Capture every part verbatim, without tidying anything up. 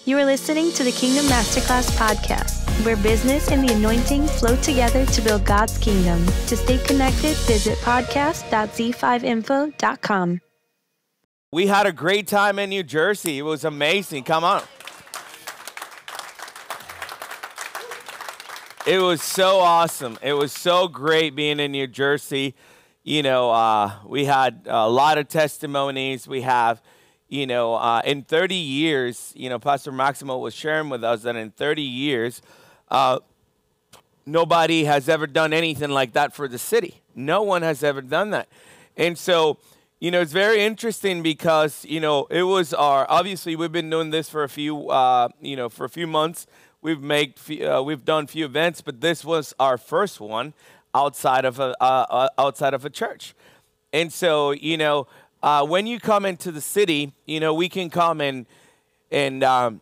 You are listening to the Kingdom Masterclass podcast, where business and the anointing flow together to build God's kingdom. To stay connected, visit podcast dot z five info dot com. We had a great time in New Jersey. It was amazing. Come on. It was so awesome. It was so great being in New Jersey. You know, uh, we had a lot of testimonies. We have, you know, uh, in thirty years, you know, Pastor Maximo was sharing with us that in thirty years, uh, nobody has ever done anything like that for the city. No one has ever done that. And so, you know, it's very interesting because, you know, it was our, obviously we've been doing this for a few, uh, you know, for a few months. We've made, uh, we've done a few events, but this was our first one outside of a, uh, uh, outside of a church. And so, you know, uh, when you come into the city, you know, we can come and, and um,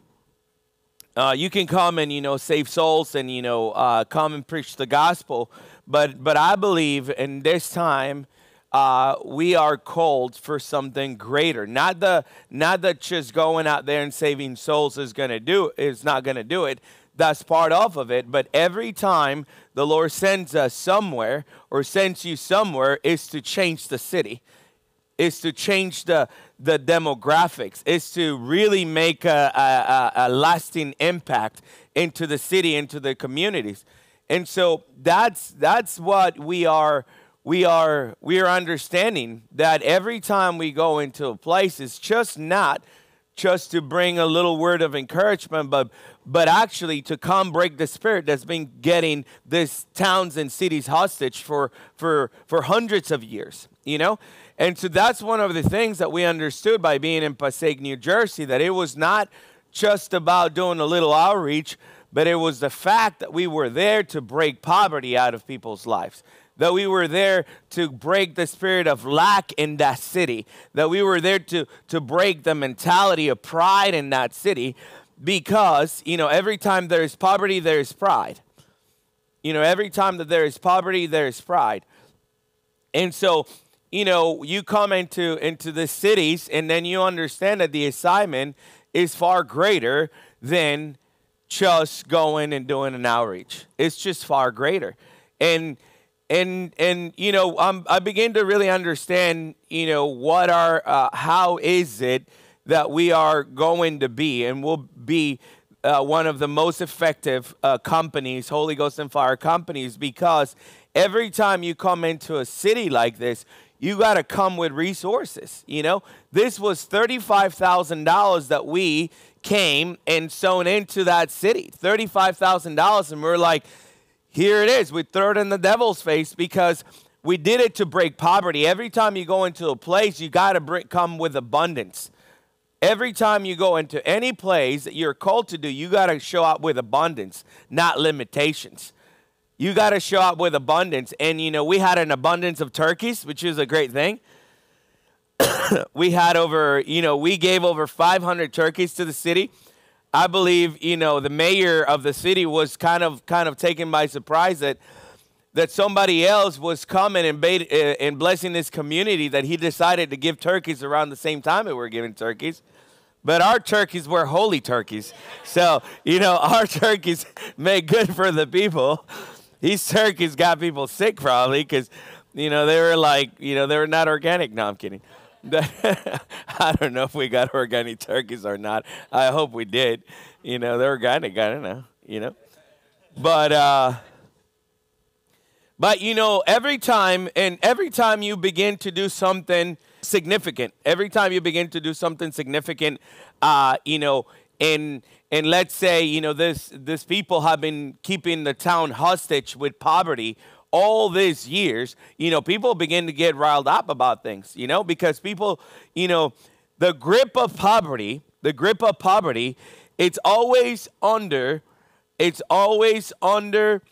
uh, you can come and, you know, save souls and, you know, uh, come and preach the gospel. But, but I believe in this time, Uh, we are called for something greater. Not the not that just going out there and saving souls is gonna do is not gonna do it. That's part of, of it. But every time the Lord sends us somewhere or sends you somewhere is to change the city. Is to change the the demographics. Is to really make a, a, a lasting impact into the city, into the communities. And so that's that's what we are. We are we are understanding that every time we go into a place, it's just not just to bring a little word of encouragement, but but actually to come break the spirit that's been getting these towns and cities hostage for for for hundreds of years, you know? And so that's one of the things that we understood by being in Passaic, New Jersey, that it was not just about doing a little outreach, but it was the fact that we were there to break poverty out of people's lives. That we were there to break the spirit of lack in that city. That we were there to, to break the mentality of pride in that city. Because, you know, every time there is poverty, there is pride. You know, every time that there is poverty, there is pride. And so, you know, you come into, into the cities and then you understand that the assignment is far greater than just going and doing an outreach. It's just far greater. And And, and you know, um, I begin to really understand, you know, what are, uh, how is it that we are going to be and will be uh, one of the most effective uh, companies, Holy Ghost and Fire companies, because every time you come into a city like this, you got to come with resources, you know. This was thirty-five thousand dollars that we came and sown into that city, thirty-five thousand dollars, and we're like, here it is. We throw it in the devil's face because we did it to break poverty. Every time you go into a place, you got to come with abundance. Every time you go into any place that you're called to do, you got to show up with abundance, not limitations. You got to show up with abundance. And, you know, we had an abundance of turkeys, which is a great thing. We had over, you know, we gave over five hundred turkeys to the city. I believe, you know, the mayor of the city was kind of kind of taken by surprise that that somebody else was coming and, bait, uh, and blessing this community, that he decided to give turkeys around the same time that we're giving turkeys. But our turkeys were holy turkeys. So, you know, our turkeys made good for the people. These turkeys got people sick probably because, you know, they were like, you know, they were not organic. No, I'm kidding. I don't know if we got organic turkeys or not. I hope we did. You know, they're organic. I don't know, you know. But, uh, but you know, every time, and every time you begin to do something significant, every time you begin to do something significant, uh, you know, and, and let's say, you know, this, this people have been keeping the town hostage with poverty all these years, you know, people begin to get riled up about things, you know, because people, you know, the grip of poverty, the grip of poverty, it's always under, it's always under,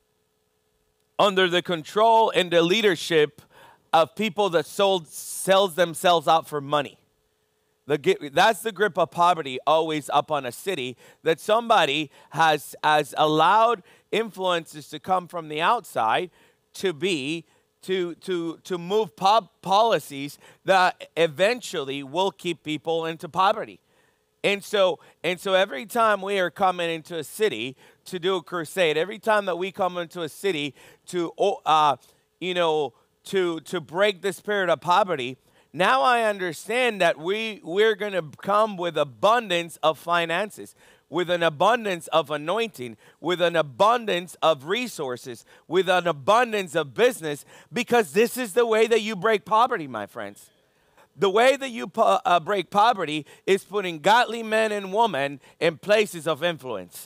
under the control and the leadership of people that sold, sells themselves out for money. The, that's the grip of poverty always up on a city, that somebody has, has allowed influences to come from the outside to be, to, to, to move pop policies that eventually will keep people into poverty. And so, and so every time we are coming into a city to do a crusade, every time that we come into a city to, uh, you know, to to break the spirit of poverty, now I understand that we we're going to come with abundance of finances, with an abundance of anointing, with an abundance of resources, with an abundance of business, because this is the way that you break poverty, my friends. The way that you po- uh, break poverty is putting godly men and women in places of influence.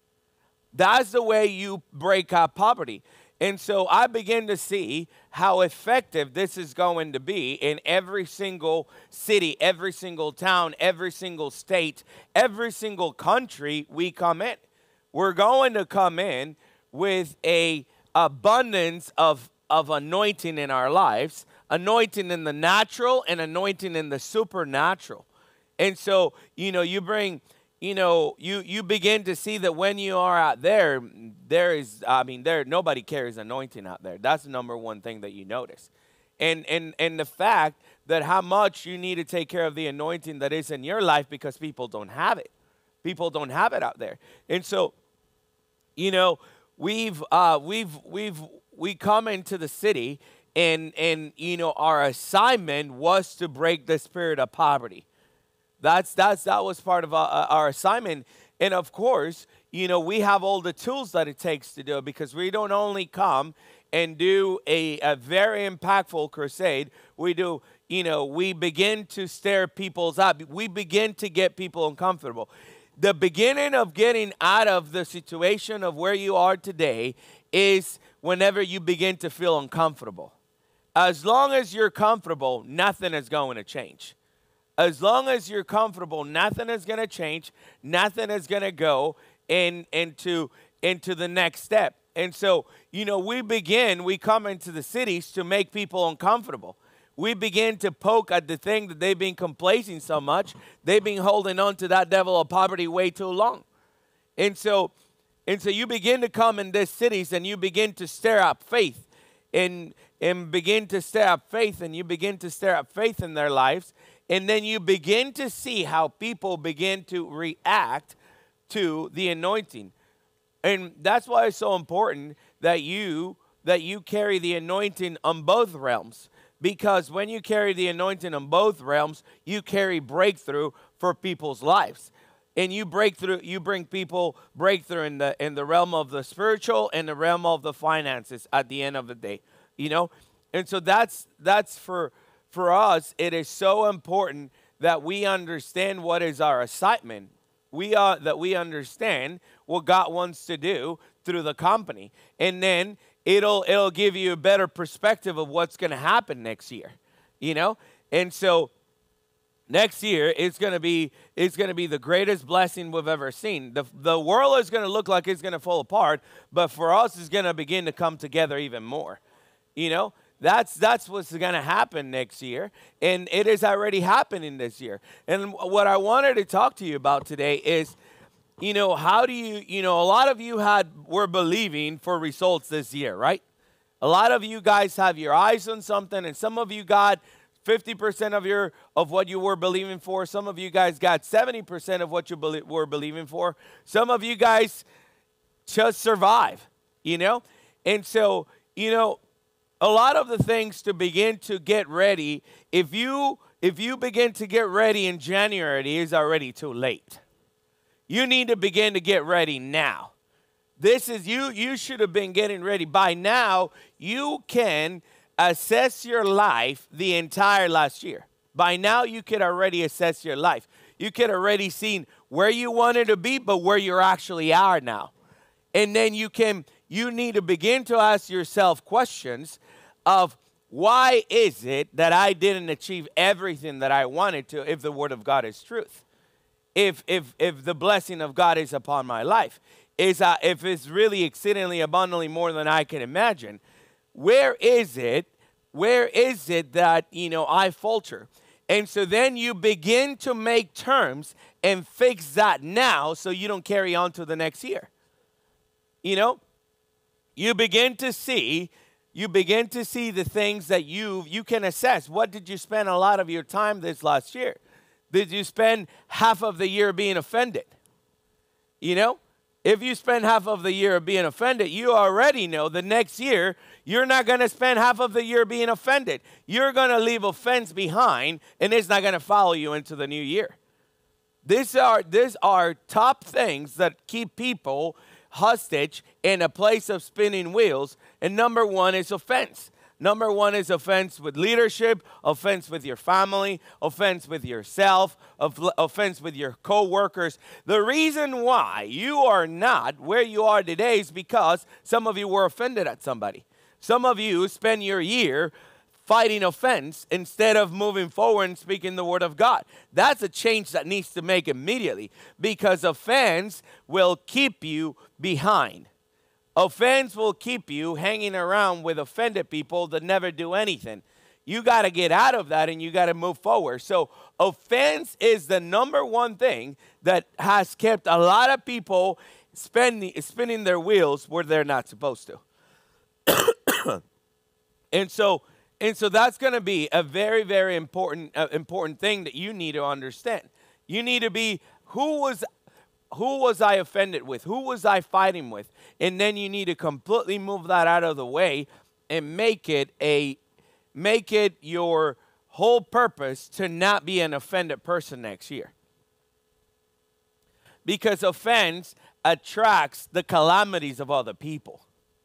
That's the way you break up poverty. And so I begin to see how effective this is going to be in every single city, every single town, every single state, every single country we come in. We're going to come in with a abundance of, of anointing in our lives, anointing in the natural and anointing in the supernatural. And so, you know, you bring, you know, you, you begin to see that when you are out there, there is, I mean, there, nobody carries anointing out there. That's the number one thing that you notice. And, and, and the fact that how much you need to take care of the anointing that is in your life, because people don't have it. People don't have it out there. And so, you know, we've, uh, we've, we've, we come into the city, And, and you know, our assignment was to break the spirit of poverty. That's, that's, that was part of our, our assignment. And of course, you know, we have all the tools that it takes to do it, because we don't only come and do a, a very impactful crusade. We do, you know, we begin to stir people's up. We begin to get people uncomfortable. The beginning of getting out of the situation of where you are today is whenever you begin to feel uncomfortable. As long as you're comfortable, nothing is going to change. As long as you're comfortable, nothing is going to change. Nothing is going to go in, into, into the next step. And so, you know, we begin, we come into the cities to make people uncomfortable. We begin to poke at the thing that they've been complacing so much. They've been holding on to that devil of poverty way too long. And so, and so you begin to come in these cities and you begin to stir up faith. And, and begin to stir up faith, and you begin to stir up faith in their lives, and then you begin to see how people begin to react to the anointing. And that's why it's so important that you that you carry the anointing on both realms, because when you carry the anointing on both realms, you carry breakthrough for people's lives. And you break through, you bring people breakthrough in the in the realm of the spiritual and the realm of the finances at the end of the day, you know. And so that's that's for for us. It is so important that we understand what is our assignment. We are that we understand what God wants to do through the company, and then it'll it'll give you a better perspective of what's going to happen next year, you know. And so, next year, it's going to be it's going to be the greatest blessing we've ever seen. The, the world is going to look like it's going to fall apart, but for us, it's going to begin to come together even more. You know, that's that's what's going to happen next year, and it is already happening this year. And what I wanted to talk to you about today is, you know, how do you, you know, a lot of you had were believing for results this year, right? A lot of you guys have your eyes on something, and some of you got fifty percent of your of what you were believing for. Some of you guys got seventy percent of what you be, were believing for. Some of you guys just survive, you know? And so, you know, a lot of the things to begin to get ready, if you if you begin to get ready in January, it is already too late. You need to begin to get ready now. This is you you should have been getting ready by now. You can assess your life the entire last year. By now, you could already assess your life. You could already seen where you wanted to be, but where you actually are now. And then you can, you need to begin to ask yourself questions of, why is it that I didn't achieve everything that I wanted to if the Word of God is truth? If, if, if the blessing of God is upon my life, is uh, if it's really exceedingly abundantly more than I can imagine, where is it, where is it that, you know, I falter? And so then you begin to make terms and fix that now so you don't carry on to the next year. You know, you begin to see, you begin to see the things that you, you can assess. What did you spend a lot of your time this last year? did you spend half of the year being offended? You know, if you spend half of the year being offended, you already know the next year you're not going to spend half of the year being offended. You're going to leave offense behind, and it's not going to follow you into the new year. These are, these are top things that keep people hostage in a place of spinning wheels. And number one is offense. Number one is offense with leadership, offense with your family, offense with yourself, offense with your co-workers. The reason why you are not where you are today is because some of you were offended at somebody. Some of you spend your year fighting offense instead of moving forward and speaking the word of God. That's a change that needs to make immediately, because offense will keep you behind. Offense will keep you hanging around with offended people that never do anything. You got to get out of that and you got to move forward. So offense is the number one thing that has kept a lot of people spending, spinning their wheels where they're not supposed to. and so and so that's going to be a very, very important, uh, important thing that you need to understand. You need to be, who was Who was I offended with? Who was I fighting with? And then you need to completely move that out of the way and make it a make it your whole purpose to not be an offended person next year. Because offense attracts the calamities of other people.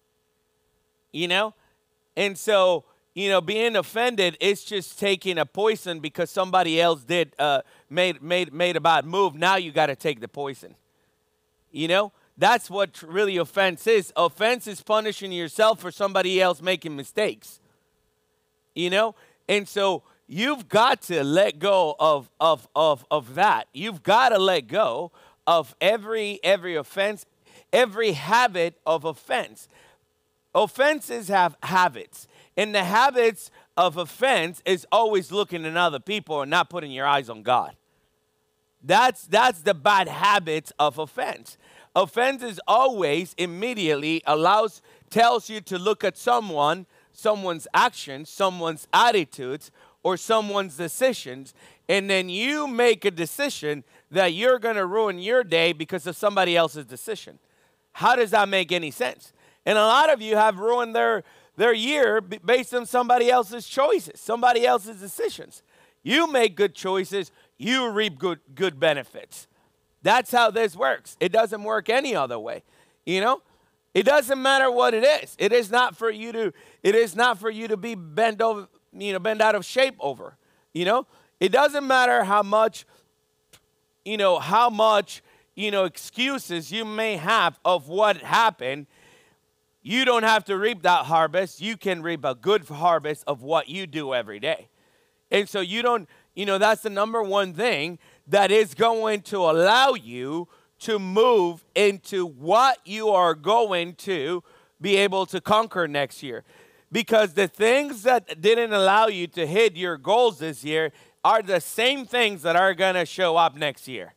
You know? And so, you know, being offended is just taking a poison because somebody else did uh, made made made a bad move. Now you got to take the poison. You know, that's what really offense is. Offense is punishing yourself for somebody else making mistakes. You know, and so you've got to let go of of of of that. You've got to let go of every every offense, every habit of offense. Offenses have habits. And the habits of offense is always looking at other people and not putting your eyes on God. That's, that's the bad habits of offense. Offense is always immediately allows, tells you to look at someone, someone's actions, someone's attitudes, or someone's decisions, and then you make a decision that you're going to ruin your day because of somebody else's decision. How does that make any sense? And a lot of you have ruined their their year based on somebody else's choices, somebody else's decisions. You make good choices, you reap good good benefits. That's how this works. It doesn't work any other way. You know? It doesn't matter what it is. It is not for you to it is not for you to be bent over, you know, bent out of shape over. You know? It doesn't matter how much you know, how much, you know, excuses you may have of what happened. You don't have to reap that harvest. You can reap a good harvest of what you do every day. And so you don't, you know, that's the number one thing that is going to allow you to move into what you are going to be able to conquer next year. Because the things that didn't allow you to hit your goals this year are the same things that are going to show up next year.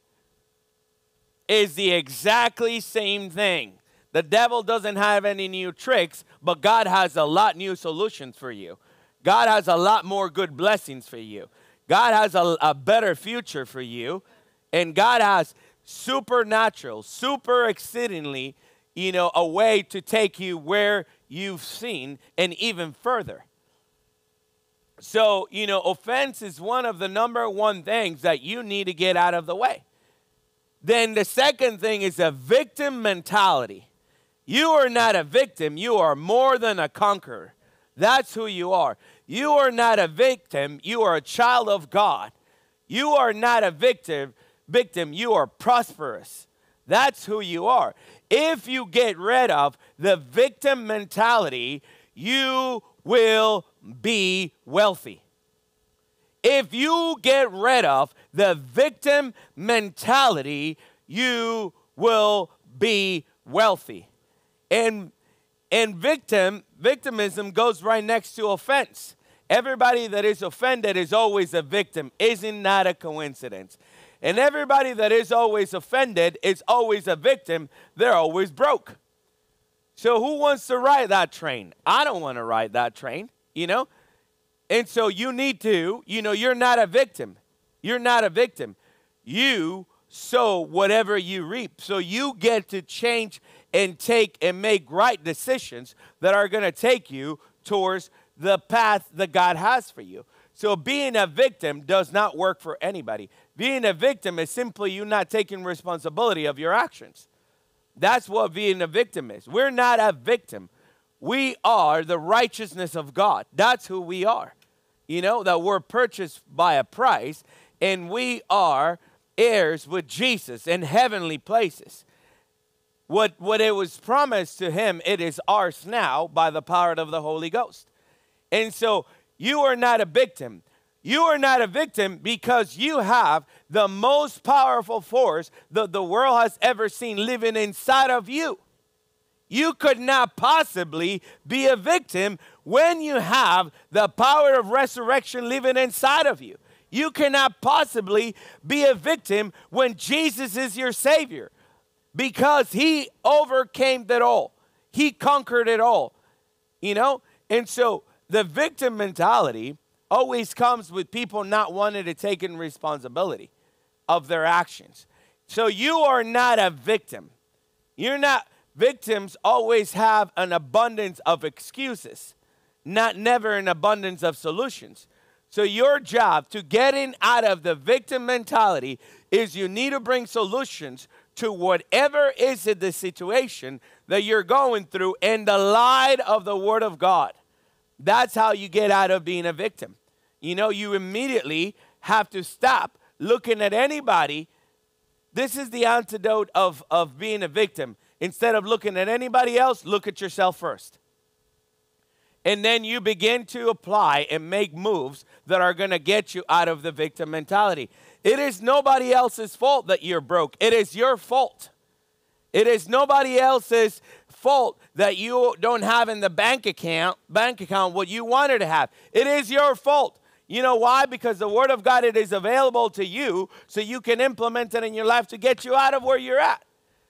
It's the exactly same thing. The devil doesn't have any new tricks, but God has a lot new solutions for you. God has a lot more good blessings for you. God has a, a better future for you. And God has supernatural, super exceedingly, you know, a way to take you where you've seen and even further. So, you know, offense is one of the number one things that you need to get out of the way. Then the second thing is a victim mentality. You are not a victim. You are more than a conqueror. That's who you are. You are not a victim. You are a child of God. You are not a victim. Victim. You are prosperous. That's who you are. If you get rid of the victim mentality, you will be wealthy. If you get rid of the victim mentality, you will be wealthy. And, and victim, victimism goes right next to offense. Everybody that is offended is always a victim. Isn't that a coincidence? And everybody that is always offended is always a victim. They're always broke. So who wants to ride that train? I don't want to ride that train, you know. And so you need to, you know, you're not a victim. You're not a victim. You sow whatever you reap. So you get to change and take and make right decisions that are going to take you towards the path that God has for you. So being a victim does not work for anybody. Being a victim is simply you not taking responsibility of your actions. That's what being a victim is. We're not a victim. We are the righteousness of God. That's who we are. You know, that we're purchased by a price, and we are heirs with Jesus in heavenly places. What, what it was promised to him, it is ours now by the power of the Holy Ghost. And so you are not a victim. You are not a victim because you have the most powerful force that the world has ever seen living inside of you. You could not possibly be a victim when you have the power of resurrection living inside of you. You cannot possibly be a victim when Jesus is your Savior, because he overcame it all. He conquered it all, you know? And so the victim mentality always comes with people not wanting to take in responsibility of their actions. So you are not a victim. You're not, victims always have an abundance of excuses, not never an abundance of solutions. So your job to getting out of the victim mentality is you need to bring solutions to whatever is in the situation that you're going through in the light of the Word of God. That's how you get out of being a victim. You know, you immediately have to stop looking at anybody. This is the antidote of, of being a victim. Instead of looking at anybody else, look at yourself first. And then you begin to apply and make moves that are going to get you out of the victim mentality. It is nobody else's fault that you're broke. It is your fault. It is nobody else's fault that you don't have in the bank account, bank account what you wanted to have. It is your fault. You know why? Because the Word of God, it is available to you so you can implement it in your life to get you out of where you're at.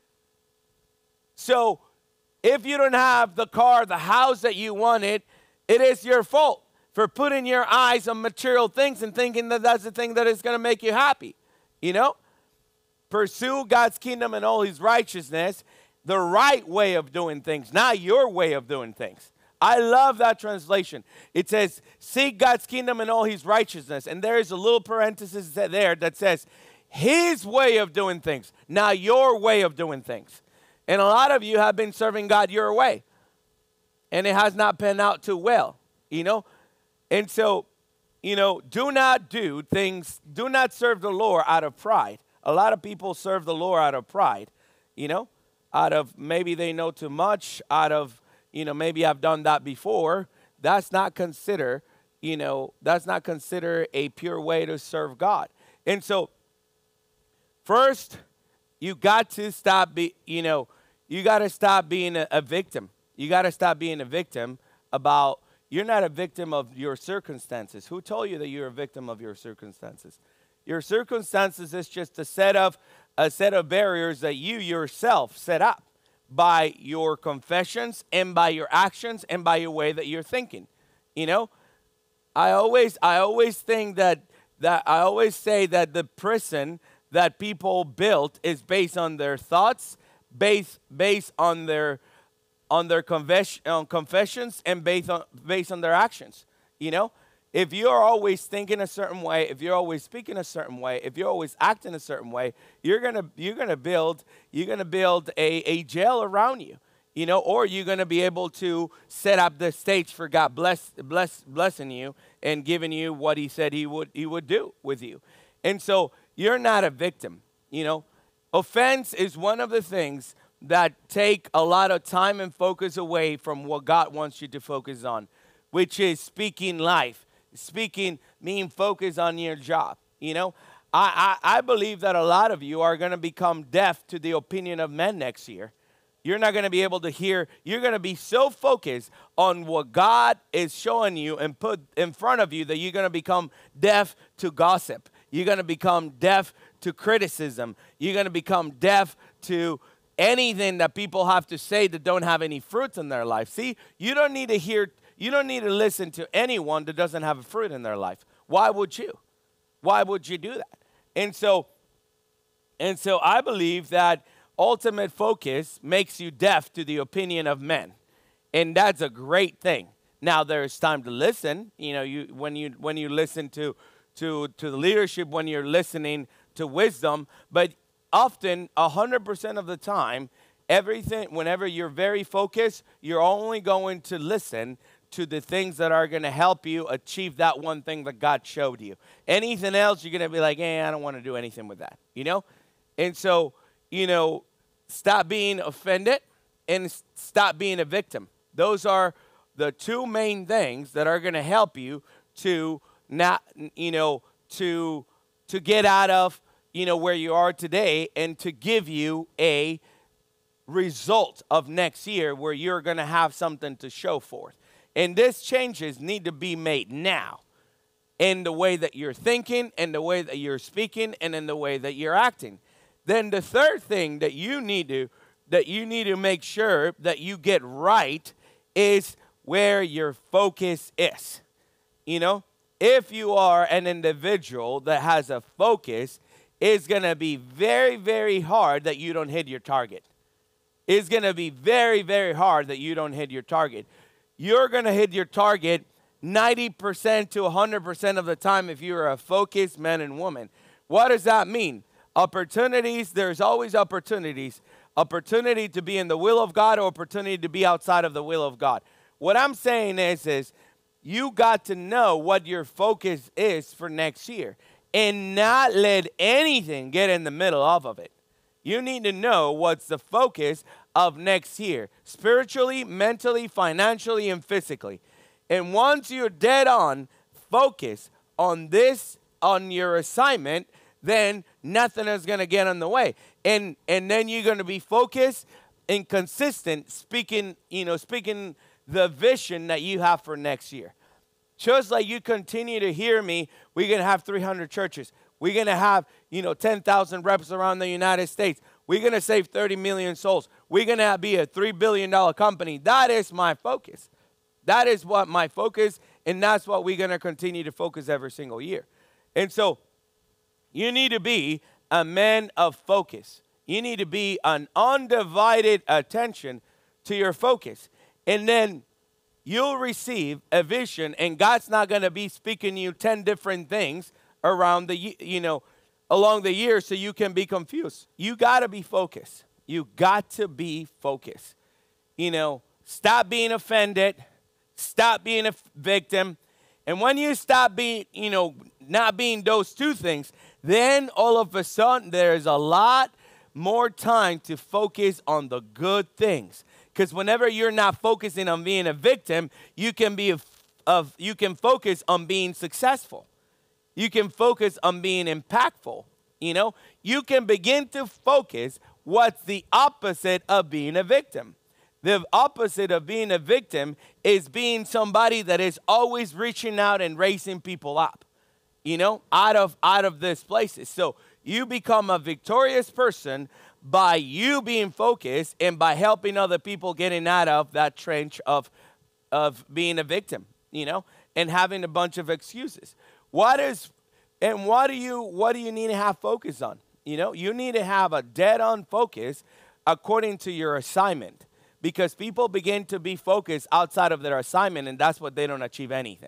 So if you don't have the car, the house that you wanted, it is your fault for putting your eyes on material things and thinking that that's the thing that is going to make you happy. You know? Pursue God's kingdom and all his righteousness, the right way of doing things, not your way of doing things. I love that translation. It says, seek God's kingdom and all his righteousness. And there is a little parenthesis there that says, his way of doing things, not your way of doing things. And a lot of you have been serving God your way, and it has not panned out too well, you know. And so, you know, do not do things, do not serve the Lord out of pride. A lot of people serve the Lord out of pride, you know, out of maybe they know too much, out of, you know, maybe I've done that before. That's not consider, you know, that's not consider a pure way to serve God. And so, first, you got to stop, be, you know, you got to stop being a, a victim. You got to stop being a victim about, you're not a victim of your circumstances. Who told you that you're a victim of your circumstances? Your circumstances is just a set of, a set of barriers that you yourself set up by your confessions and by your actions and by your way that you're thinking. You know, I always, I always think that, that I always say that the prison that people built is based on their thoughts, based based on their on their confess, on confessions, and based on based on their actions. You know, if you're always thinking a certain way, if you're always speaking a certain way, if you're always acting a certain way, you're gonna you're gonna build you're gonna build a, a jail around you. You know, or you're gonna be able to set up the stage for God bless bless blessing you and giving you what He said He would He would do with you. And so you're not a victim, you know. Offense is one of the things that take a lot of time and focus away from what God wants you to focus on, which is speaking life, speaking, mean focus on your job, you know. I, I, I believe that a lot of you are going to become deaf to the opinion of men next year. You're not going to be able to hear. You're going to be so focused on what God is showing you and put in front of you that you're going to become deaf to gossip. You're going to become deaf to criticism. You're going to become deaf to anything that people have to say that don't have any fruits in their life. See, you don't need to hear, you don't need to listen to anyone that doesn't have a fruit in their life. Why would you? Why would you do that? And so, and so I believe that ultimate focus makes you deaf to the opinion of men. And that's a great thing. Now there's time to listen. You know, you when you when you listen to to to the leadership, when you're listening to wisdom, but often a hundred percent of the time, everything, whenever you're very focused, you're only going to listen to the things that are going to help you achieve that one thing that God showed you. Anything else, you're going to be like, eh, I don't want to do anything with that, you know? And so, you know, stop being offended and stop being a victim. Those are the two main things that are going to help you to not, you know, to to get out of, you know, where you are today and to give you a result of next year where you're going to have something to show forth. And these changes need to be made now in the way that you're thinking, in the way that you're speaking, and in the way that you're acting. Then the third thing that you need to that you need to make sure that you get right is where your focus is. You know, if you are an individual that has a focus, it's going to be very, very hard that you don't hit your target. It's going to be very, very hard that you don't hit your target. You're going to hit your target ninety percent to one hundred percent of the time if you're a focused man and woman. What does that mean? Opportunities, there's always opportunities. Opportunity to be in the will of God or opportunity to be outside of the will of God. What I'm saying is, is you got to know what your focus is for next year and not let anything get in the middle of, of it. You need to know what's the focus of next year, spiritually, mentally, financially, and physically. And once you're dead on focus on this, on your assignment, then nothing is going to get in the way. And and then you're going to be focused and consistent speaking, you know, speaking the vision that you have for next year. Just like you continue to hear me, we're going to have three hundred churches. We're going to have, you know, ten thousand reps around the United States. We're going to save thirty million souls. We're going to be a three billion dollar company. That is my focus. That is what my focus, and that's what we're going to continue to focus every single year. And so you need to be a man of focus. You need to be an undivided attention to your focus. And then you'll receive a vision, and God's not going to be speaking you ten different things around the, you know, along the year so you can be confused. You got to be focused. You got to be focused. You know, stop being offended. Stop being a victim. And when you stop being, you know, not being those two things, then all of a sudden there's a lot more time to focus on the good things. Because whenever you're not focusing on being a victim, you can be a, of you can focus on being successful. You can focus on being impactful. You know, you can begin to focus what's the opposite of being a victim. The opposite of being a victim is being somebody that is always reaching out and raising people up, you know, out of out of these places. So you become a victorious person by you being focused and by helping other people getting out of that trench of of being a victim, you know, and having a bunch of excuses. What is and what do you what do you need to have focus on? You know, you need to have a dead-on focus according to your assignment. Because people begin to be focused outside of their assignment, and that's what they don't achieve anything.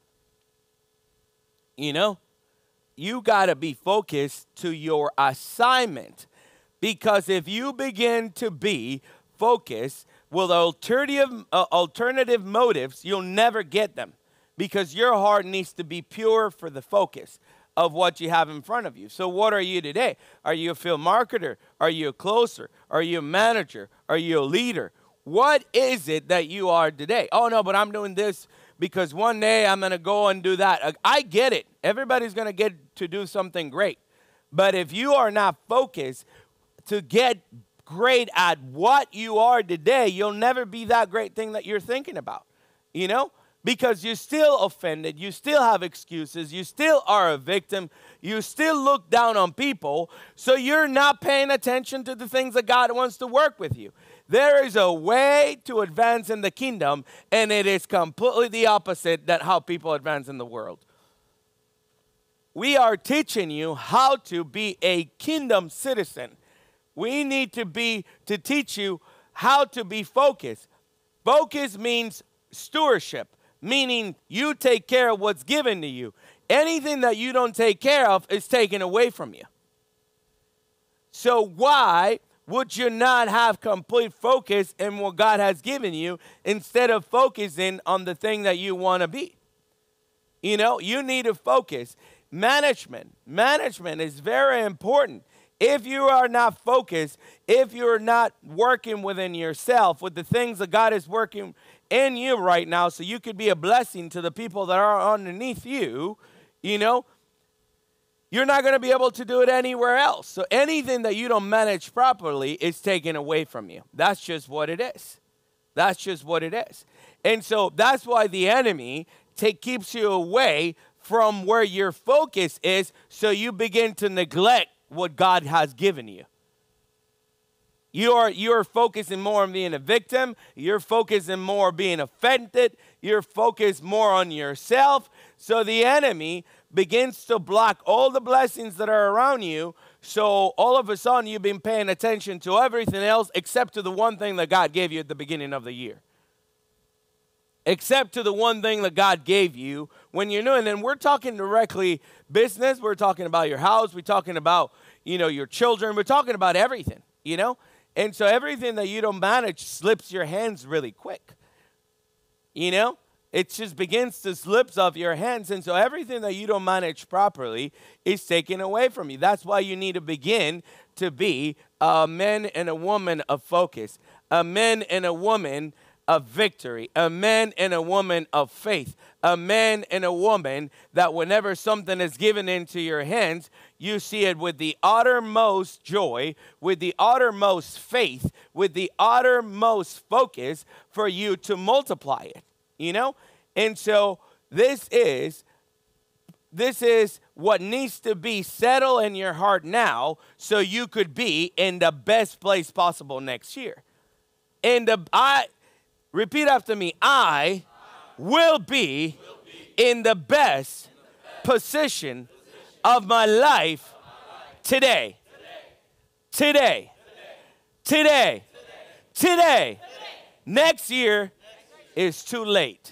You know? You got to be focused to your assignment. Because if you begin to be focused with alternative, uh, alternative motives, you'll never get them. Because your heart needs to be pure for the focus of what you have in front of you. So what are you today? Are you a field marketer? Are you a closer? Are you a manager? Are you a leader? What is it that you are today? Oh, no, but I'm doing this because one day I'm going to go and do that. I get it. Everybody's going to get to do something great. But if you are not focused to get great at what you are today, you'll never be that great thing that you're thinking about, you know? Because you're still offended, you still have excuses, you still are a victim, you still look down on people, so you're not paying attention to the things that God wants to work with you. There is a way to advance in the kingdom, and it is completely the opposite than how people advance in the world. we are teaching you how to be a kingdom citizen. We need to be to teach you how to be focused. Focus means stewardship, meaning you take care of what's given to you. Anything that you don't take care of is taken away from you. So why would you not have complete focus in what God has given you instead of focusing on the thing that you want to be? You know, you need to focus. Management. Management is very important. If you are not focused, if you're not working within yourself with the things that God is working in you right now so you could be a blessing to the people that are underneath you, you know, you're not going to be able to do it anywhere else. So anything that you don't manage properly is taken away from you. That's just what it is. That's just what it is. And so that's why the enemy take, keeps you away from where your focus is, so you begin to neglect what God has given you. You are, you're focusing more on being a victim. You're focusing more on being offended. You're focused more on yourself. So the enemy begins to block all the blessings that are around you. So all of a sudden you've been paying attention to everything else except to the one thing that God gave you at the beginning of the year. Except to the one thing that God gave you when you're doing. And we're talking directly business. We're talking about your house. We're talking about, you know, your children. We're talking about everything, you know. And so everything that you don't manage slips your hands really quick. You know, it just begins to slip off your hands. And so everything that you don't manage properly is taken away from you. That's why you need to begin to be a man and a woman of focus, a man and a woman of victory, a man and a woman of faith, a man and a woman that whenever something is given into your hands, you see it with the uttermost joy, with the uttermost faith, with the uttermost focus for you to multiply it, you know? And so this is, this is what needs to be settled in your heart now so you could be in the best place possible next year. And the, I... Repeat after me. I will be in the best position of my life today. Today. Today. Today. Next year is too late.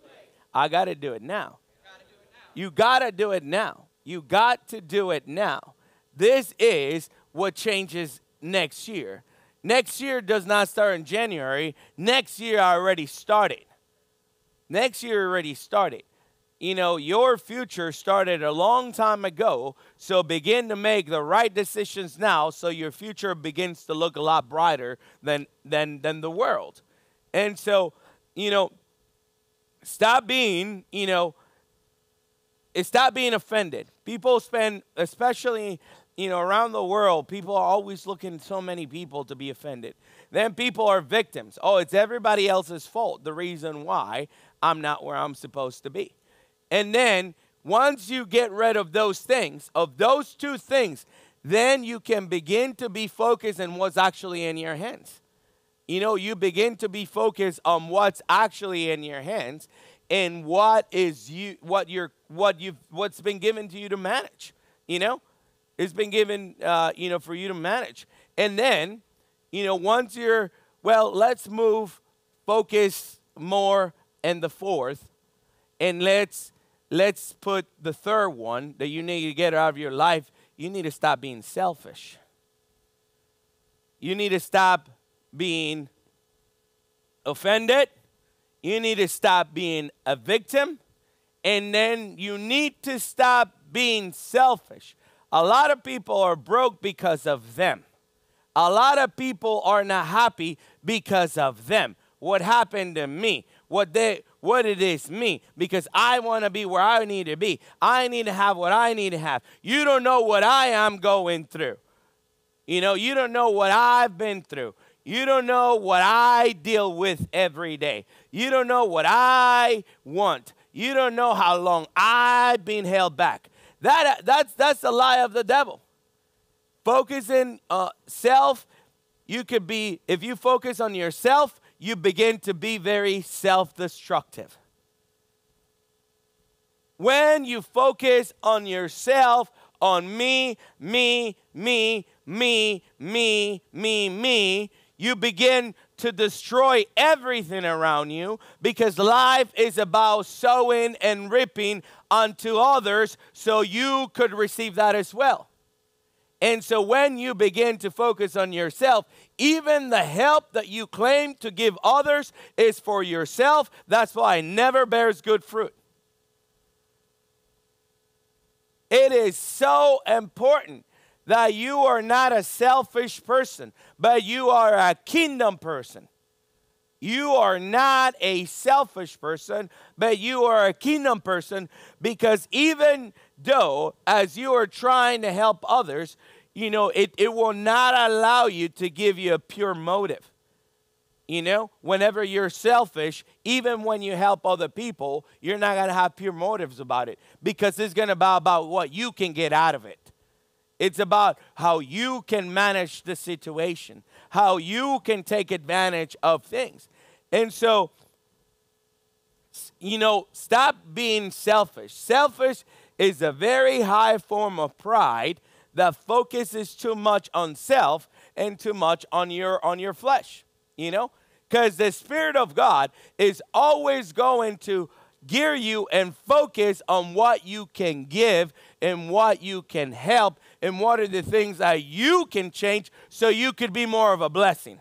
I got to do it now. You got to do it now. You got to do it now. This is what changes next year. Next year does not start in January. Next year already started. Next year already started. You know, your future started a long time ago, so begin to make the right decisions now so your future begins to look a lot brighter than, than, than the world. And so, you know, stop being, you know, stop being offended. People spend, especially, you know, around the world, people are always looking so many people to be offended. Then people are victims. Oh, it's everybody else's fault, the reason why I'm not where I'm supposed to be. And then once you get rid of those things, of those two things, then you can begin to be focused on what's actually in your hands. You know, you begin to be focused on what's actually in your hands and what is you, what you're, what you've, what's been given to you to manage, you know. It's been given, uh, you know, for you to manage. And then, you know, once you're, well, let's move focus more and the fourth. And let's, let's put the third one that you need to get out of your life. You need to stop being selfish. You need to stop being offended. You need to stop being a victim. And then you need to stop being selfish. A lot of people are broke because of them. A lot of people are not happy because of them. What happened to me? What they, what it is me? Because I want to be where I need to be. I need to have what I need to have. You don't know what I am going through. You know, you don't know what I've been through. You don't know what I deal with every day. You don't know what I want. You don't know how long I've been held back. That, that's, that's the lie of the devil. Focusing on uh, self, you could be, if you focus on yourself, you begin to be very self-destructive. when you focus on yourself, on me, me, me, me, me, me, me, you begin to destroy everything around you, because life is about sowing and reaping unto others so you could receive that as well. And so when you begin to focus on yourself, even the help that you claim to give others is for yourself. That's why it never bears good fruit. It is so important that you are not a selfish person, but you are a kingdom person. You are not a selfish person, but you are a kingdom person, because even though as you are trying to help others, you know, it, it will not allow you to give you a pure motive. You know, whenever you're selfish, even when you help other people, you're not going to have pure motives about it, because it's going to be about what you can get out of it. It's about how you can manage the situation, how you can take advantage of things. And so, you know, stop being selfish. Selfish is a very high form of pride that focuses too much on self and too much on your on your flesh, you know? Because the Spirit of God is always going to gear you and focus on what you can give and what you can help and what are the things that you can change so you could be more of a blessing.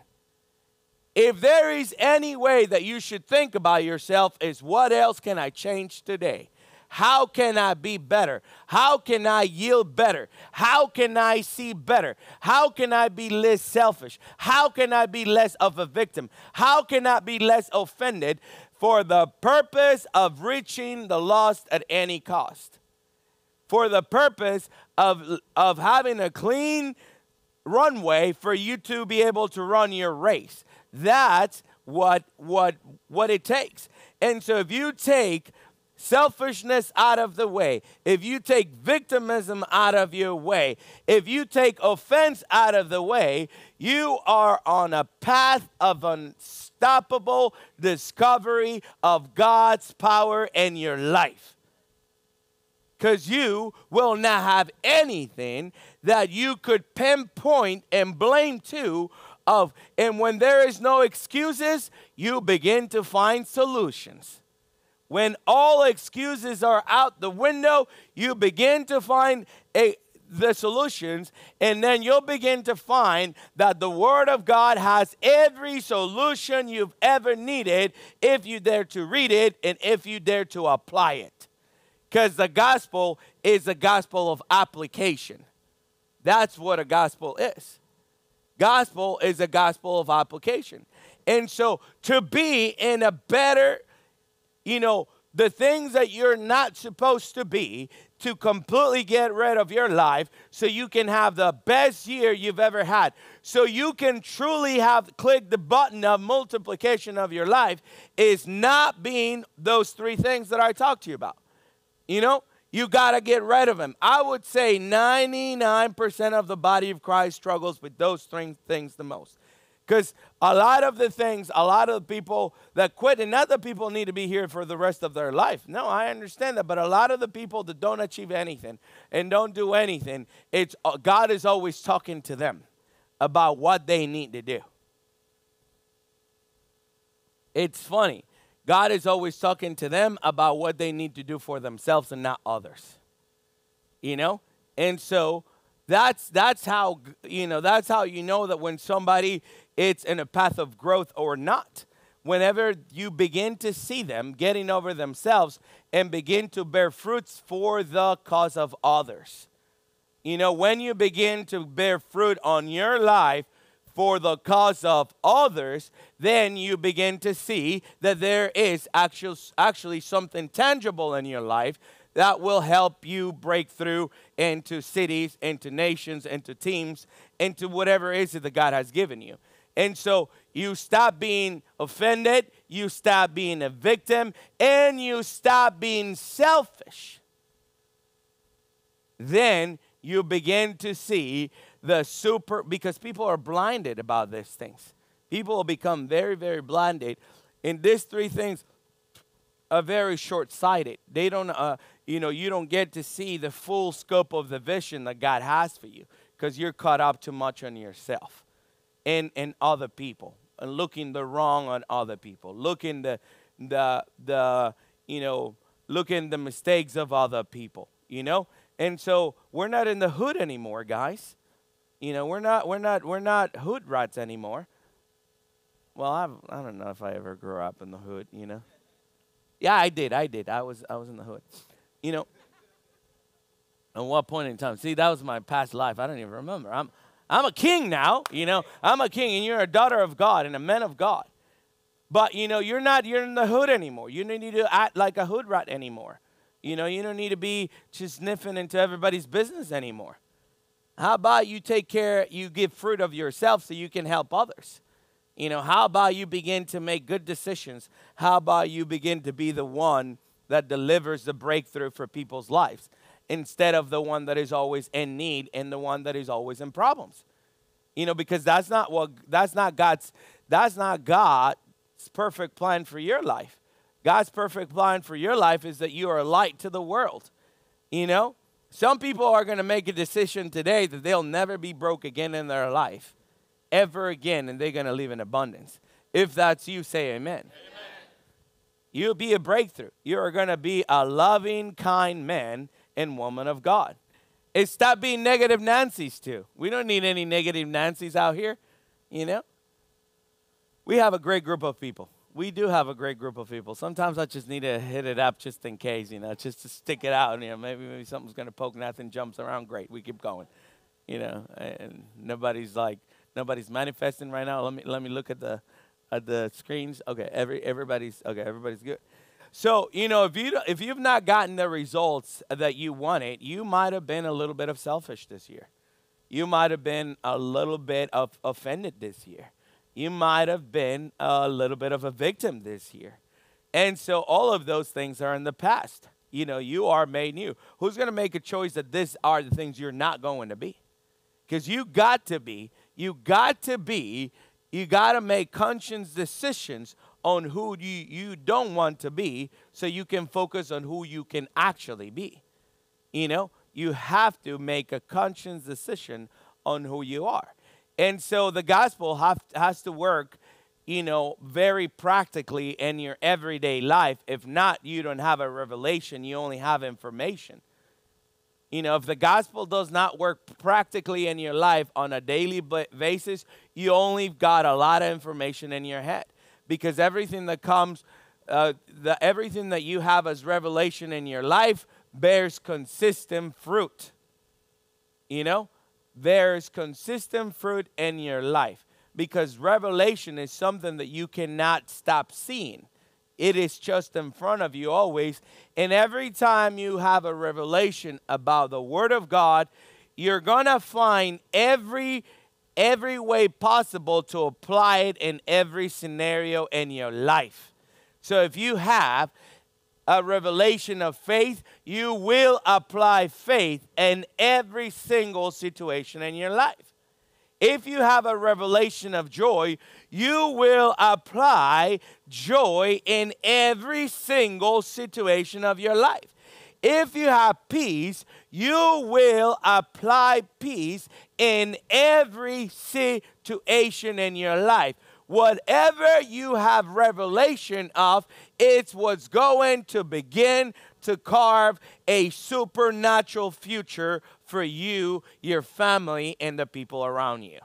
If there is any way that you should think about yourself, is what else can I change today? How can I be better? How can I yield better? How can I see better? How can I be less selfish? How can I be less of a victim? How can I be less offended for the purpose of reaching the lost at any cost? For the purpose of, of having a clean runway for you to be able to run your race. That's what, what, what it takes. And so if you take selfishness out of the way, if you take victimism out of your way, if you take offense out of the way, you are on a path of unstoppable discovery of God's power in your life. Because you will not have anything that you could pinpoint and blame to of, and when there is no excuses, you begin to find solutions. When all excuses are out the window, you begin to find a, the solutions, and then you'll begin to find that the Word of God has every solution you've ever needed if you dare to read it and if you dare to apply it. Because the gospel is a gospel of application. That's what a gospel is. Gospel is a gospel of application. And so to be in a better, you know, the things that you're not supposed to be, to completely get rid of your life so you can have the best year you've ever had, so you can truly have clicked the button of multiplication of your life, is not being those three things that I talked to you about. You know, you got to get rid of them. I would say ninety-nine percent of the body of Christ struggles with those three things the most. Because a lot of the things, a lot of the people that quit, and not that people need to be here for the rest of their life. No, I understand that. But a lot of the people that don't achieve anything and don't do anything, it's uh, God is always talking to them about what they need to do. It's funny. God is always talking to them about what they need to do for themselves and not others. You know? And so that's that's how, you know, that's how you know that when somebody it's in a path of growth or not. Whenever you begin to see them getting over themselves and begin to bear fruits for the cause of others. You know, when you begin to bear fruit on your life for the cause of others, then you begin to see that there is actual, actually something tangible in your life that will help you break through into cities, into nations, into teams, into whatever it is that God has given you. And so you stop being offended, you stop being a victim, and you stop being selfish. Then you begin to see the super, because people are blinded about these things. People will become very, very blinded. And these three things are very short-sighted. They don't, uh, you know, you don't get to see the full scope of the vision that God has for you because you're caught up too much on yourself and, and other people and looking the wrong on other people, looking the, the, the, you know, looking the mistakes of other people, you know? And so we're not in the hood anymore, guys. You know, we're not, we're not, we're not hood rats anymore. Well, I've, I don't know if I ever grew up in the hood, you know. Yeah, I did, I did. I was, I was in the hood. You know, at what point in time? See, that was my past life. I don't even remember. I'm, I'm a king now, you know. I'm a king, and you're a daughter of God and a man of God. But, you know, you're not, you're in the hood anymore. You don't need to act like a hood rat anymore. You know, you don't need to be just sniffing into everybody's business anymore. How about you take care, you give fruit of yourself so you can help others? You know, how about you begin to make good decisions? How about you begin to be the one that delivers the breakthrough for people's lives instead of the one that is always in need and the one that is always in problems? You know, because that's not what, that's not God's, that's not God's perfect plan for your life. God's perfect plan for your life is that you are a light to the world. You know, some people are going to make a decision today that they'll never be broke again in their life, ever again, and they're going to live in abundance. If that's you, say amen. Amen. You'll be a breakthrough. You are going to be a loving, kind man and woman of God. It's stop being negative Nancy's too. We don't need any negative Nancy's out here, you know. We have a great group of people. We do have a great group of people. Sometimes I just need to hit it up just in case, you know, just to stick it out. You know, maybe maybe something's going to poke, nothing jumps around. Great, we keep going, you know. And nobody's like, nobody's manifesting right now. Let me let me look at the at the screens. Okay, every everybody's okay. Everybody's good. So you know, if you if you've not gotten the results that you wanted, you might have been a little bit of selfish this year. You might have been a little bit of offended this year. You might have been a little bit of a victim this year. And so all of those things are in the past. You know, you are made new. Who's going to make a choice that these are the things you're not going to be? Because you got to be, you got to be, you got to make conscious decisions on who you, you don't want to be so you can focus on who you can actually be. You know, you have to make a conscious decision on who you are. And so the gospel have, has to work, you know, very practically in your everyday life. If not, you don't have a revelation. You only have information. You know, if the gospel does not work practically in your life on a daily basis, you only got a lot of information in your head. Because everything that comes, uh, the, everything that you have as revelation in your life bears consistent fruit. You know? There's consistent fruit in your life because revelation is something that you cannot stop seeing. It is just in front of you always. And every time you have a revelation about the Word of God, you're going to find every, every way possible to apply it in every scenario in your life. So if you have a revelation of faith, you will apply faith in every single situation in your life. If you have a revelation of joy, you will apply joy in every single situation of your life. If you have peace, you will apply peace in every situation in your life. Whatever you have revelation of, it's what's going to begin to carve a supernatural future for you, your family, and the people around you.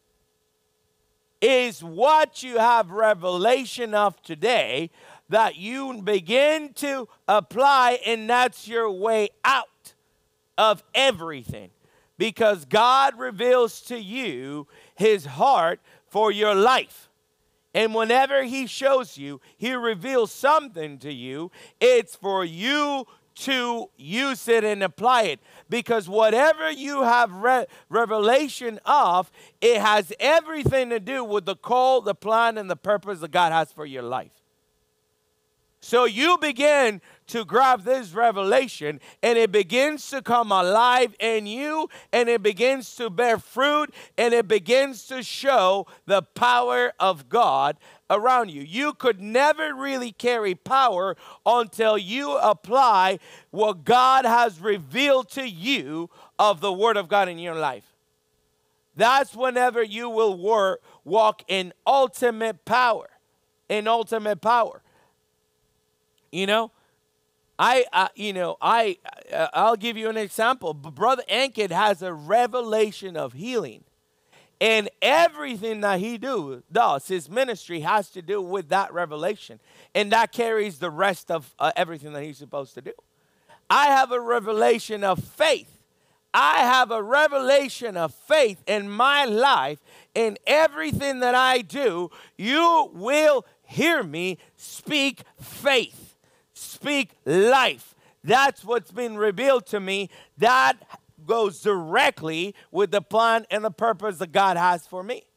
Is what you have revelation of today that you begin to apply, and that's your way out of everything. Because God reveals to you His heart for your life. And whenever He shows you, He reveals something to you, it's for you to use it and apply it. Because whatever you have re- revelation of, it has everything to do with the call, the plan, and the purpose that God has for your life. So you begin to grab this revelation, and it begins to come alive in you, and it begins to bear fruit, and it begins to show the power of God around you. You could never really carry power until you apply what God has revealed to you of the Word of God in your life. That's whenever you will work, walk in ultimate power, in ultimate power. You know, I, uh, you know, I, uh, I'll give you an example. Brother Ankit has a revelation of healing, and everything that he do does, his ministry has to do with that revelation, and that carries the rest of uh, everything that he's supposed to do. I have a revelation of faith. I have a revelation of faith in my life. In everything that I do, you will hear me speak faith. Speak life. That's what's been revealed to me. That goes directly with the plan and the purpose that God has for me.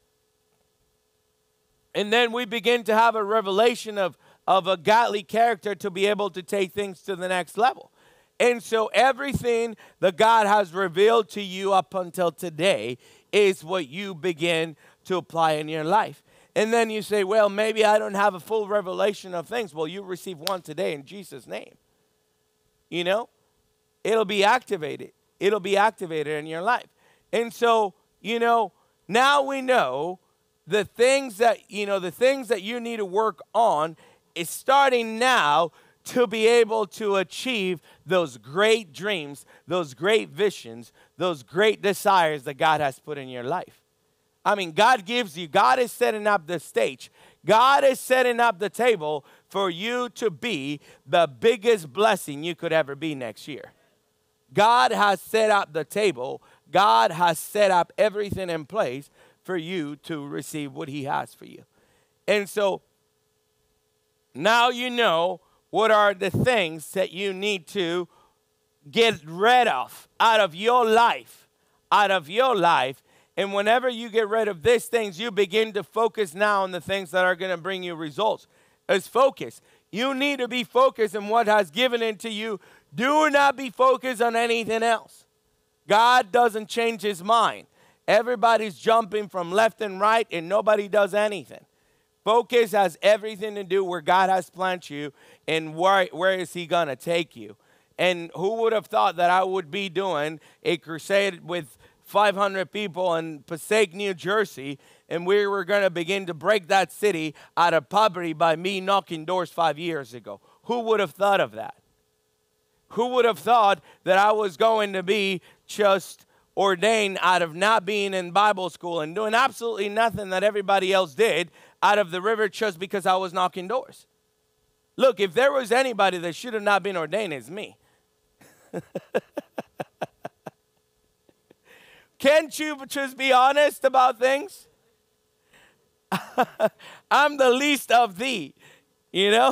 And then we begin to have a revelation of, of a godly character to be able to take things to the next level. And so everything that God has revealed to you up until today is what you begin to apply in your life. And then you say, well, maybe I don't have a full revelation of things. Well, you receive one today in Jesus' name. You know, it'll be activated. It'll be activated in your life. And so, you know, now we know the things that, you know, the things that you need to work on is starting now to be able to achieve those great dreams, those great visions, those great desires that God has put in your life. I mean, God gives you, God is setting up the stage. God is setting up the table for you to be the biggest blessing you could ever be next year. God has set up the table. God has set up everything in place for you to receive what he has for you. And so now you know what are the things that you need to get rid of out of your life, out of your life. And whenever you get rid of these things, you begin to focus now on the things that are going to bring you results. It's focus. You need to be focused on what has given into you. Do not be focused on anything else. God doesn't change his mind. Everybody's jumping from left and right, and nobody does anything. Focus has everything to do where God has planted you and where, where is he going to take you. And who would have thought that I would be doing a crusade with five hundred people in Passaic, New Jersey, and we were going to begin to break that city out of poverty by me knocking doors five years ago. Who would have thought of that? Who would have thought that I was going to be just ordained out of not being in Bible school and doing absolutely nothing that everybody else did out of the river just because I was knocking doors? Look, if there was anybody that should have not been ordained, it's me. Can't you just be honest about things? I'm the least of thee, you know?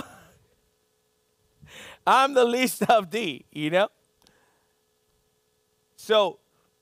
I'm the least of thee, you know? So,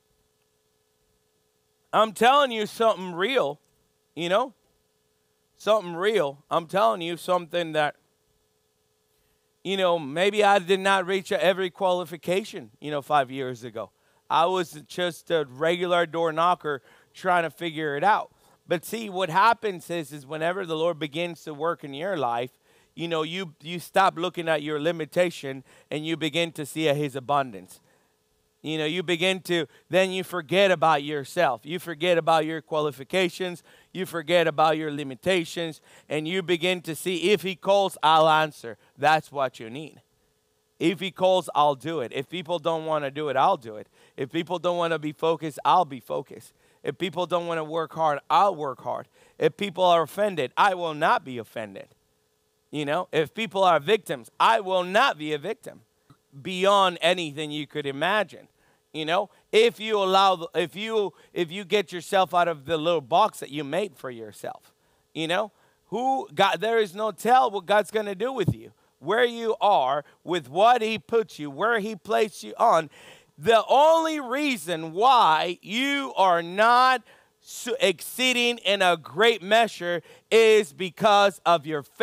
I'm telling you something real, you know? Something real. I'm telling you something that, you know, maybe I did not reach every qualification, you know, five years ago. I was just a regular door knocker trying to figure it out. But see, what happens is, is whenever the Lord begins to work in your life, you know, you, you stop looking at your limitation and you begin to see his abundance. You know, you begin to, then you forget about yourself. You forget about your qualifications. You forget about your limitations. And you begin to see, if he calls, I'll answer. That's what you need. If he calls, I'll do it. If people don't want to do it, I'll do it. If people don't want to be focused, I'll be focused. If people don't want to work hard, I'll work hard. If people are offended, I will not be offended. You know, if people are victims, I will not be a victim. Beyond anything you could imagine. You know, if you allow, if you, if you get yourself out of the little box that you made for yourself, you know, who God, there is no tell what God's going to do with you, where you are, with what he puts you, where he placed you on. The only reason why you are not exceeding in a great measure is because of your faith.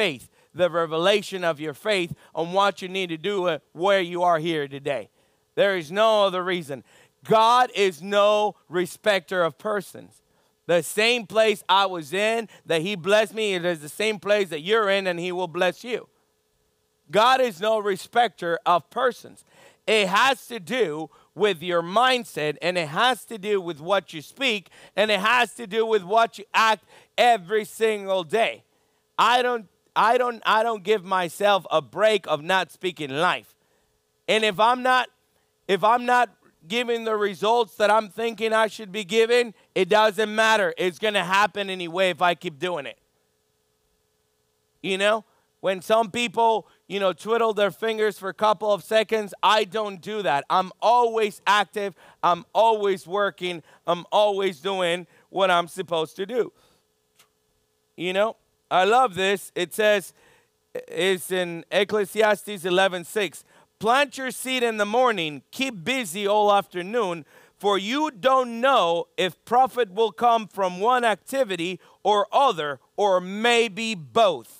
the revelation of your faith on what you need to do uh, where you are here today. There is no other reason. God is no respecter of persons. The same place I was in that he blessed me, it is the same place that you're in and he will bless you. God is no respecter of persons. It has to do with your mindset, and it has to do with what you speak, and it has to do with what you act every single day. I don't I don't I don't give myself a break of not speaking life. And if I'm not if I'm not giving the results that I'm thinking I should be giving, it doesn't matter. It's going to happen anyway if I keep doing it. You know? When some people, you know, twiddle their fingers for a couple of seconds, I don't do that. I'm always active. I'm always working. I'm always doing what I'm supposed to do. You know, I love this. It says, it's in Ecclesiastes eleven six. Plant your seed in the morning. Keep busy all afternoon, for you don't know if profit will come from one activity or other, or maybe both.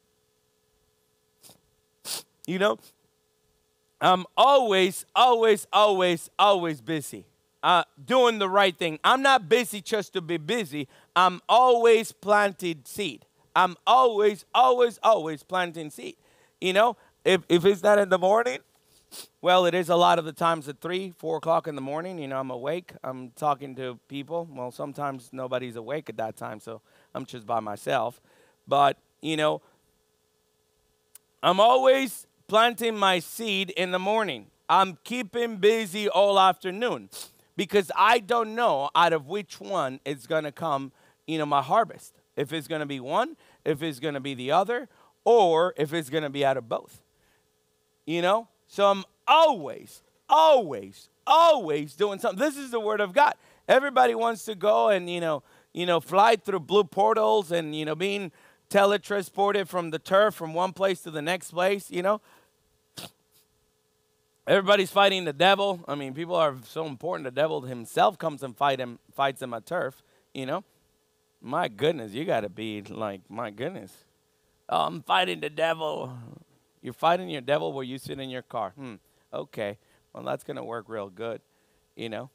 You know, I'm always, always, always, always busy uh, doing the right thing. I'm not busy just to be busy. I'm always planting seed. I'm always, always, always planting seed. You know, if, if it's not in the morning, well, it is a lot of the times at three, four o'clock in the morning. You know, I'm awake. I'm talking to people. Well, sometimes nobody's awake at that time, so I'm just by myself. But, you know, I'm always planting my seed in the morning. I'm keeping busy all afternoon because I don't know out of which one is going to come, you know, my harvest. If it's going to be one, if it's going to be the other, or if it's going to be out of both. You know? So I'm always, always, always doing something. This is the word of God. Everybody wants to go and, you know, you know, fly through blue portals and, you know, being teletransported from the turf from one place to the next place, you know. Everybody's fighting the devil. I mean, people are so important. The devil himself comes and fight him, fights him at turf, you know. My goodness, you got to be like, my goodness. Oh, I'm fighting the devil. You're fighting your devil where you sit in your car. Hmm, okay. Well, that's going to work real good, you know.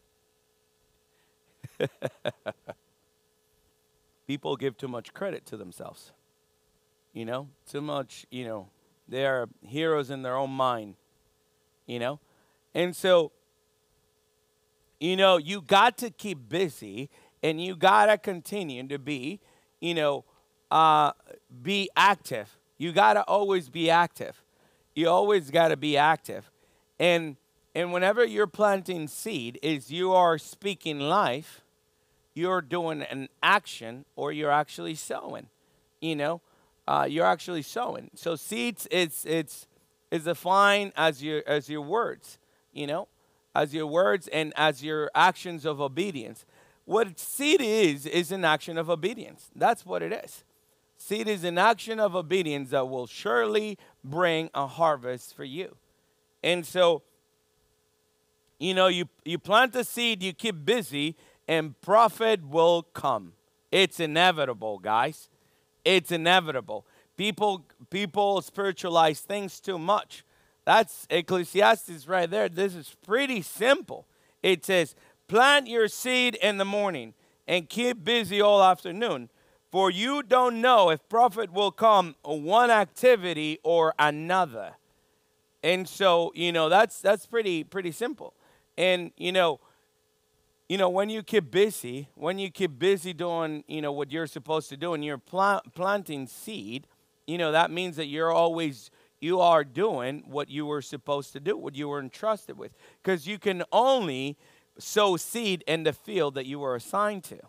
People give too much credit to themselves, you know. Too much, you know. They are heroes in their own mind. You know, and so, you know, you got to keep busy and you got to continue to be, you know, uh, be active. You got to always be active. You always got to be active. And, and whenever you're planting seed is you are speaking life, you're doing an action, or you're actually sowing, you know, uh, you're actually sowing. So seeds, it's, it's, is defined as your as your words, you know, as your words and as your actions of obedience. What seed is is an action of obedience. That's what it is. Seed is an action of obedience that will surely bring a harvest for you. And so, you know, you you plant the seed, you keep busy, and profit will come. It's inevitable, guys. It's inevitable. People, people spiritualize things too much. That's Ecclesiastes right there. This is pretty simple. It says, plant your seed in the morning and keep busy all afternoon, for you don't know if profit will come one activity or another. And so, you know, that's that's pretty pretty simple. And, you know, you know, when you keep busy, when you keep busy doing, you know, what you're supposed to do, and you're plant, planting seed, you know, that means that you're always, you are doing what you were supposed to do, what you were entrusted with. Because you can only sow seed in the field that you were assigned to.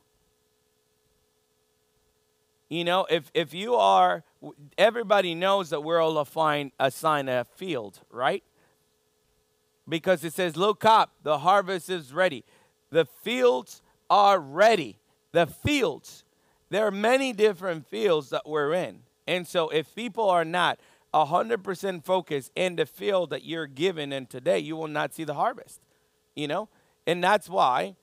You know, if, if you are, everybody knows that we're all assigned, assigned a field, right? Because it says, look up, the harvest is ready. The fields are ready. The fields. There are many different fields that we're in. And so if people are not one hundred percent focused in the field that you're given in today, you will not see the harvest, you know? And that's why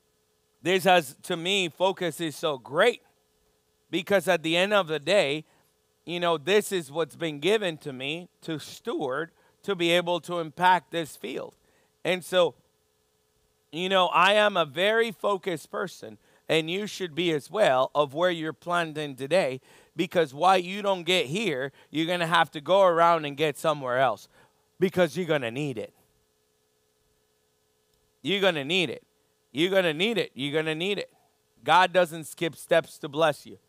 this has, to me, focus is so great. Because at the end of the day, you know, this is what's been given to me to steward, to be able to impact this field. And so, you know, I am a very focused person, and you should be as well, of where you're planting today, because while you don't get here, you're going to have to go around and get somewhere else, because you're going to need it. You're going to need it. You're going to need it. You're going to need it. God doesn't skip steps to bless you.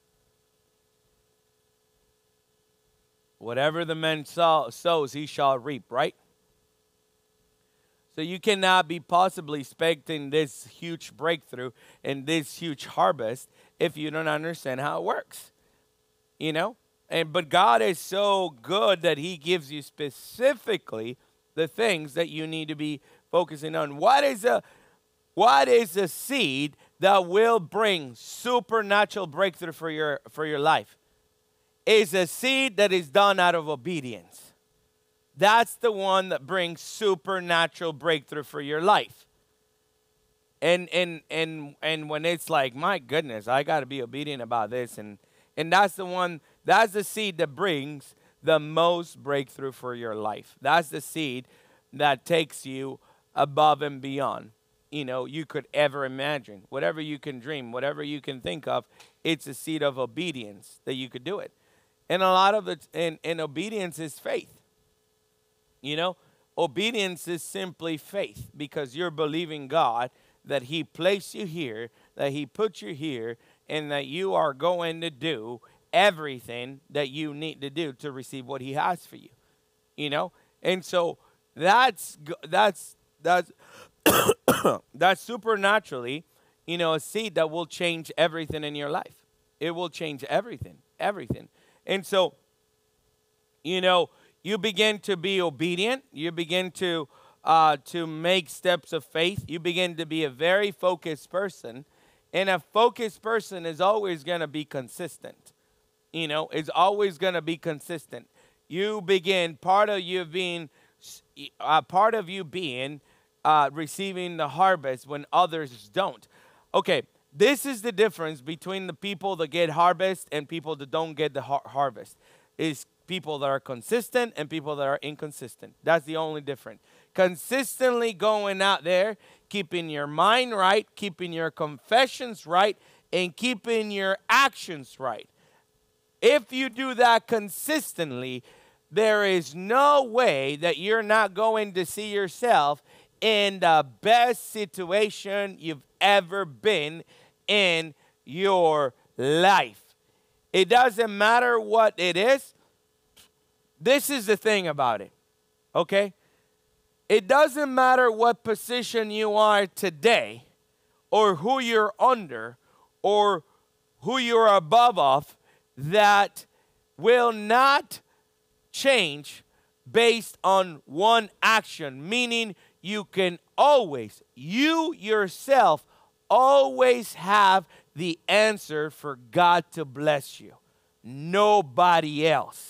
Whatever the man sow, sows, he shall reap, right? So you cannot be possibly expecting this huge breakthrough and this huge harvest if you don't understand how it works. You know? And but God is so good that he gives you specifically the things that you need to be focusing on. What is a what is a seed that will bring supernatural breakthrough for your for your life? Is a seed that is done out of obedience. That's the one that brings supernatural breakthrough for your life. And and and and when it's like, my goodness, I got to be obedient about this, and and that's the one, that's the seed that brings the most breakthrough for your life. That's the seed that takes you above and beyond, you know, you could ever imagine. Whatever you can dream, whatever you can think of, it's a seed of obedience that you could do it. And a lot of it, and, and obedience is faith. You know, obedience is simply faith, because you're believing God that he placed you here, that he put you here, and that you are going to do everything that you need to do to receive what he has for you. You know, and so that's that's that's that's supernaturally, you know, a seed that will change everything in your life. It will change everything, everything. And so, you know, you begin to be obedient. You begin to uh, to make steps of faith. You begin to be a very focused person. And a focused person is always going to be consistent. You know, it's always going to be consistent. You begin, part of you being, uh, part of you being uh, receiving the harvest when others don't. Okay, this is the difference between the people that get harvest and people that don't get the har harvest. Is people that are consistent and people that are inconsistent. That's the only difference. Consistently going out there, keeping your mind right, keeping your confessions right, and keeping your actions right. If you do that consistently, there is no way that you're not going to see yourself in the best situation you've ever been in your life. It doesn't matter what it is. This is the thing about it, okay? It doesn't matter what position you are today, or who you're under, or who you're above of, that will not change based on one action. Meaning you can always, you yourself, always have the answer for God to bless you. Nobody else.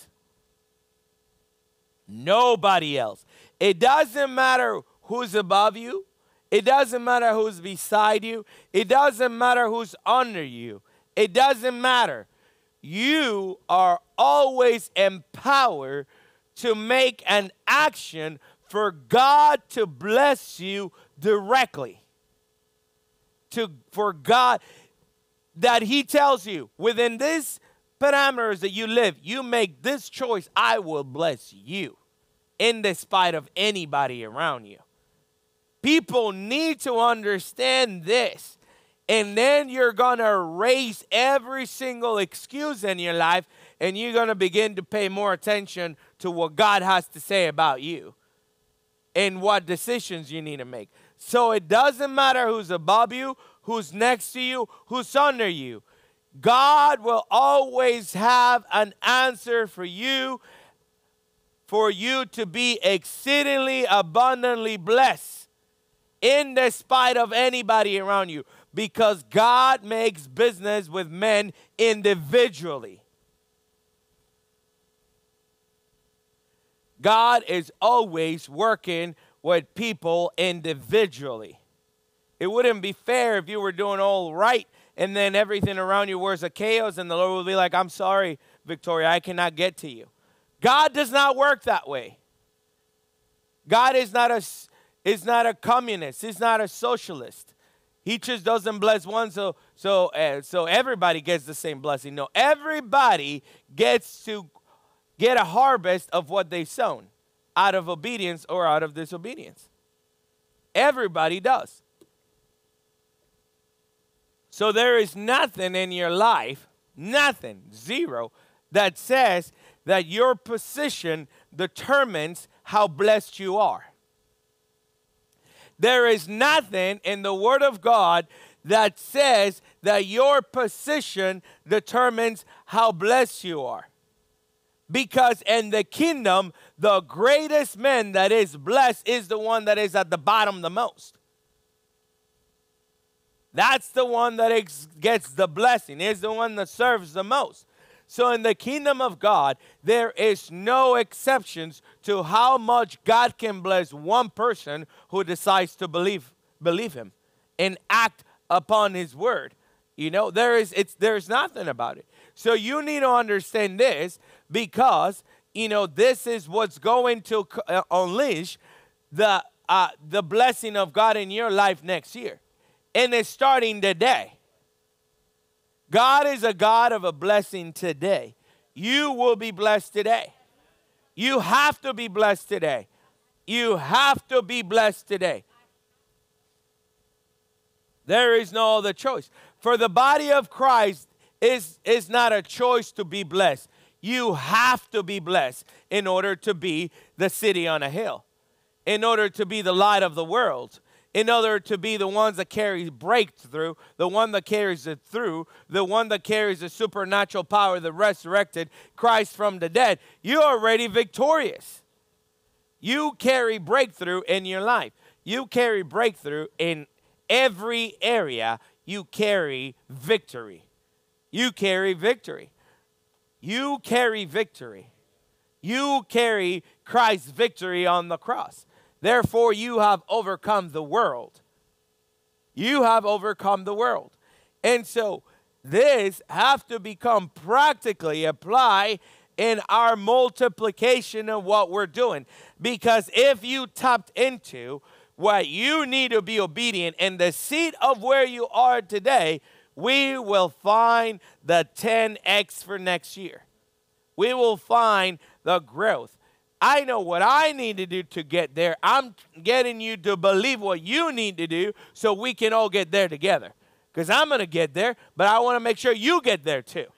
Nobody else. It doesn't matter who's above you. It doesn't matter who's beside you. It doesn't matter who's under you. It doesn't matter. You are always empowered to make an action for God to bless you directly. To, for God, that he tells you, within this parameters that you live, you make this choice, I will bless you in despite of anybody around you. People need to understand this, and then you're going to erase every single excuse in your life, and you're going to begin to pay more attention to what God has to say about you and what decisions you need to make. So it doesn't matter who's above you, who's next to you, who's under you. God will always have an answer for you, for you to be exceedingly abundantly blessed in despite of anybody around you, because God makes business with men individually. God is always working with people individually. It wouldn't be fair if you were doing all right and then everything around you was a chaos, and the Lord will be like, I'm sorry, Victoria, I cannot get to you. God does not work that way. God is not a, is not a communist. He's not a socialist. He just doesn't bless one so, so, uh, so everybody gets the same blessing. No, everybody gets to get a harvest of what they've sown, out of obedience or out of disobedience. Everybody does. So there is nothing in your life, nothing, zero, that says that your position determines how blessed you are. There is nothing in the Word of God that says that your position determines how blessed you are. Because in the kingdom, the greatest man that is blessed is the one that is at the bottom the most. That's the one that ex- gets the blessing, is the one that serves the most. So in the kingdom of God, there is no exceptions to how much God can bless one person who decides to believe believe him and act upon his word. You know, there is it's there's nothing about it. So you need to understand this, because, you know, this is what's going to uh, unleash the uh, the blessing of God in your life next year. And it's starting today. God is a God of a blessing today. You will be blessed today. You have to be blessed today. You have to be blessed today. There is no other choice. For the body of Christ is, is not a choice to be blessed. You have to be blessed in order to be the city on a hill, in order to be the light of the world, in order to be the ones that carry breakthrough, the one that carries it through, the one that carries the supernatural power that resurrected Christ from the dead. You're already victorious. You carry breakthrough in your life. You carry breakthrough in every area. You carry victory. You carry victory. You carry victory. You carry Christ's victory on the cross. Therefore, you have overcome the world. You have overcome the world. And so this have to become practically applied in our multiplication of what we're doing. Because if you tapped into what you need to be obedient in the seat of where you are today, we will find the ten X for next year. We will find the growth. I know what I need to do to get there. I'm getting you to believe what you need to do so we can all get there together. Because I'm going to get there, but I want to make sure you get there too.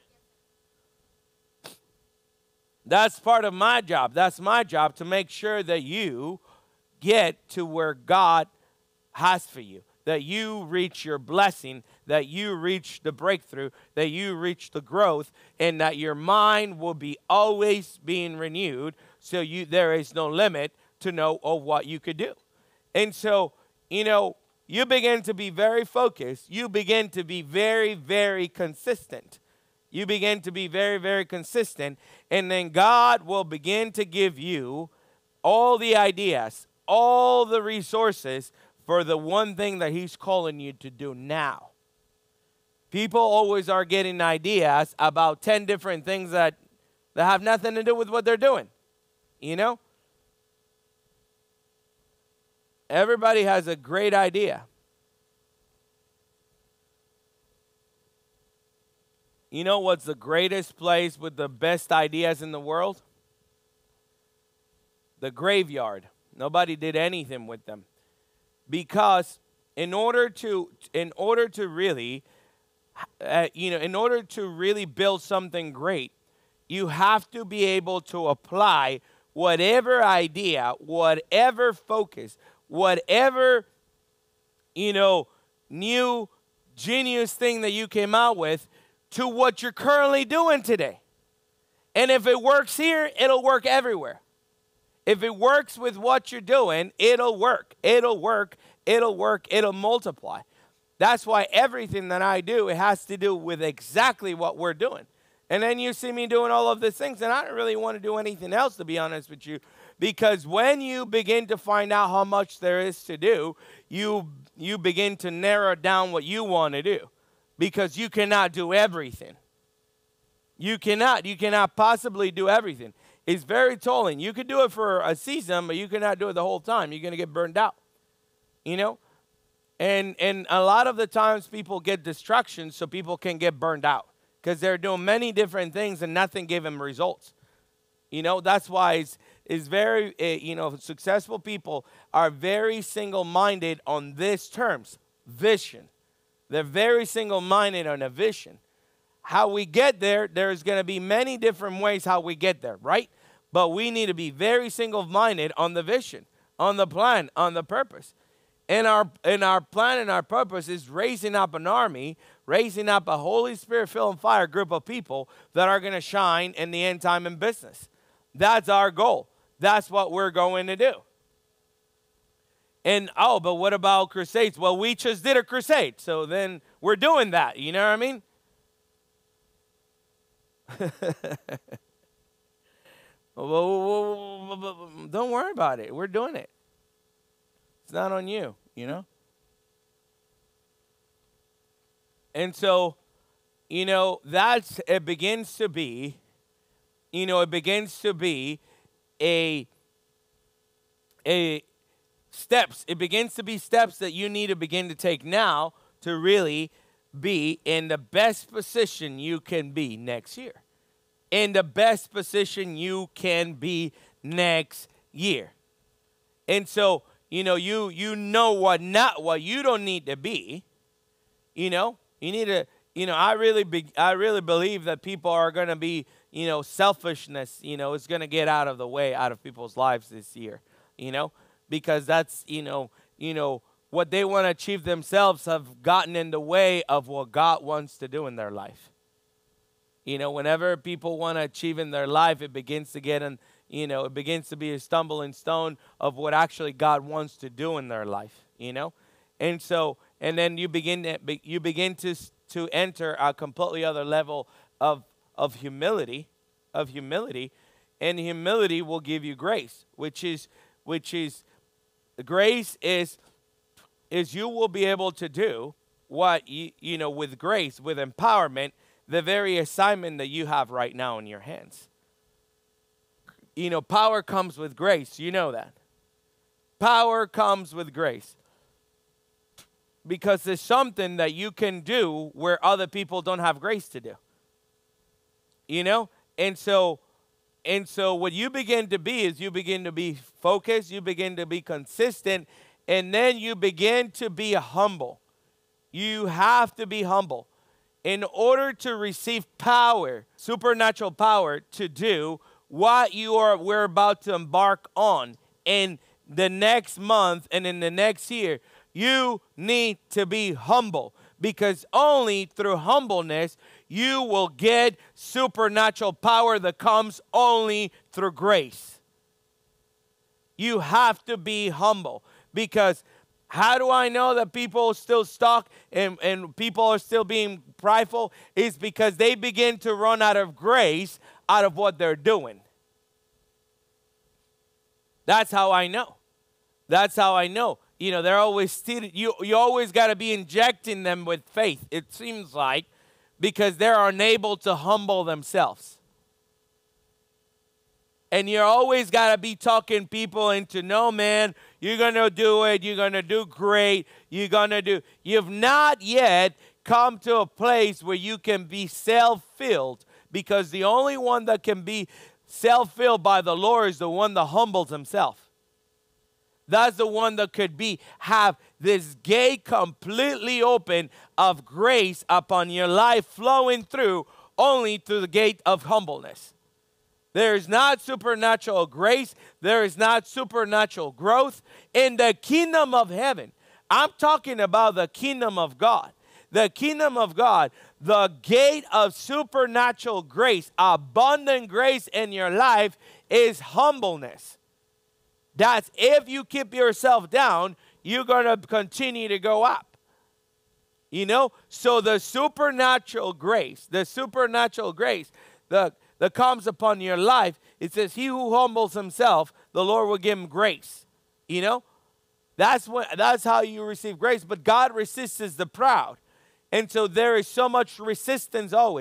That's part of my job. That's my job, to make sure that you get to where God has for you, that you reach your blessing, that you reach the breakthrough, that you reach the growth, and that your mind will be always being renewed, so you there is no limit to know of what you could do. And so, you know, you begin to be very focused. You begin to be very, very consistent. You begin to be very, very consistent, and then God will begin to give you all the ideas, all the resources for the one thing that he's calling you to do now. People always are getting ideas about ten different things that, that have nothing to do with what they're doing. You know? Everybody has a great idea. You know what's the greatest place with the best ideas in the world? The graveyard. Nobody did anything with them. Because in order to in order to really uh, you know, in order to really build something great, you have to be able to apply whatever idea, whatever focus, whatever, you know, new genius thing that you came out with to what you're currently doing today. And if it works here, it'll work everywhere. If it works with what you're doing, it'll work. It'll work. It'll work. It'll multiply. That's why everything that I do, it has to do with exactly what we're doing. And then you see me doing all of these things, and I don't really want to do anything else, to be honest with you, because when you begin to find out how much there is to do, you you begin to narrow down what you want to do, because you cannot do everything. You cannot. You cannot possibly do everything. It's very tolling. You could do it for a season, but you cannot do it the whole time. You're going to get burned out, you know? And and a lot of the times people get distractions so people can get burned out because they're doing many different things and nothing gave them results. You know, that's why it's, it's very, uh, you know, successful people are very single-minded on these terms, vision. They're very single-minded on a vision. How we get there, there's going to be many different ways how we get there, right? But we need to be very single-minded on the vision, on the plan, on the purpose. And our, and our plan and our purpose is raising up an army, raising up a Holy Spirit-filled and fire group of people that are going to shine in the end time in business. That's our goal. That's what we're going to do. And, oh, but what about crusades? Well, we just did a crusade, so then we're doing that. You know what I mean? Don't worry about it. We're doing it. It's not on you, you know? And so, you know, that's, it begins to be, you know, it begins to be a, a steps. It begins to be steps that you need to begin to take now to really be in the best position you can be next year. In the best position you can be next year. And so, you know, you you know what not what you don't need to be. You know, you need to, you know, I really be, I really believe that people are going to be, you know, selfishness, you know, is going to get out of the way out of people's lives this year, you know, because that's, you know, you know, what they want to achieve themselves have gotten in the way of what God wants to do in their life. You know, whenever people want to achieve in their life, it begins to get in, you know, it begins to be a stumbling stone of what actually God wants to do in their life, you know. And so, and then you begin to, you begin to, to enter a completely other level of, of humility, of humility, and humility will give you grace, which is, which is, grace is, is you will be able to do what, you, you know, with grace, with empowerment, the very assignment that you have right now in your hands. You know, power comes with grace. You know that. Power comes with grace. Because there's something that you can do where other people don't have grace to do. You know? And so, and so what you begin to be is you begin to be focused, you begin to be consistent, and then you begin to be humble. You have to be humble. In order to receive power, supernatural power to do what you are we're about to embark on in the next month and in the next year, you need to be humble, because only through humbleness you will get supernatural power that comes only through grace. You have to be humble, because how do I know that people are still stuck and, and people are still being prideful? It's because they begin to run out of grace out of what they're doing. That's how I know. That's how I know. You know, they're always still, you, you always got to be injecting them with faith, it seems like, because they're unable to humble themselves. And you're always got to be talking people into, no, man, you're going to do it. You're going to do great. You're going to do. You've not yet come to a place where you can be self-filled, because the only one that can be self-filled by the Lord is the one that humbles himself. That's the one that could be, have this gate completely open of grace upon your life flowing through only through the gate of humbleness. There is not supernatural grace. There is not supernatural growth in the kingdom of heaven. I'm talking about the kingdom of God. The kingdom of God, the gate of supernatural grace, abundant grace in your life is humbleness. That's if you keep yourself down, you're going to continue to go up. You know? So the supernatural grace, the supernatural grace, the that comes upon your life, it says, he who humbles himself, the Lord will give him grace. You know? That's what, that's how you receive grace. But God resists the proud. And so there is so much resistance always.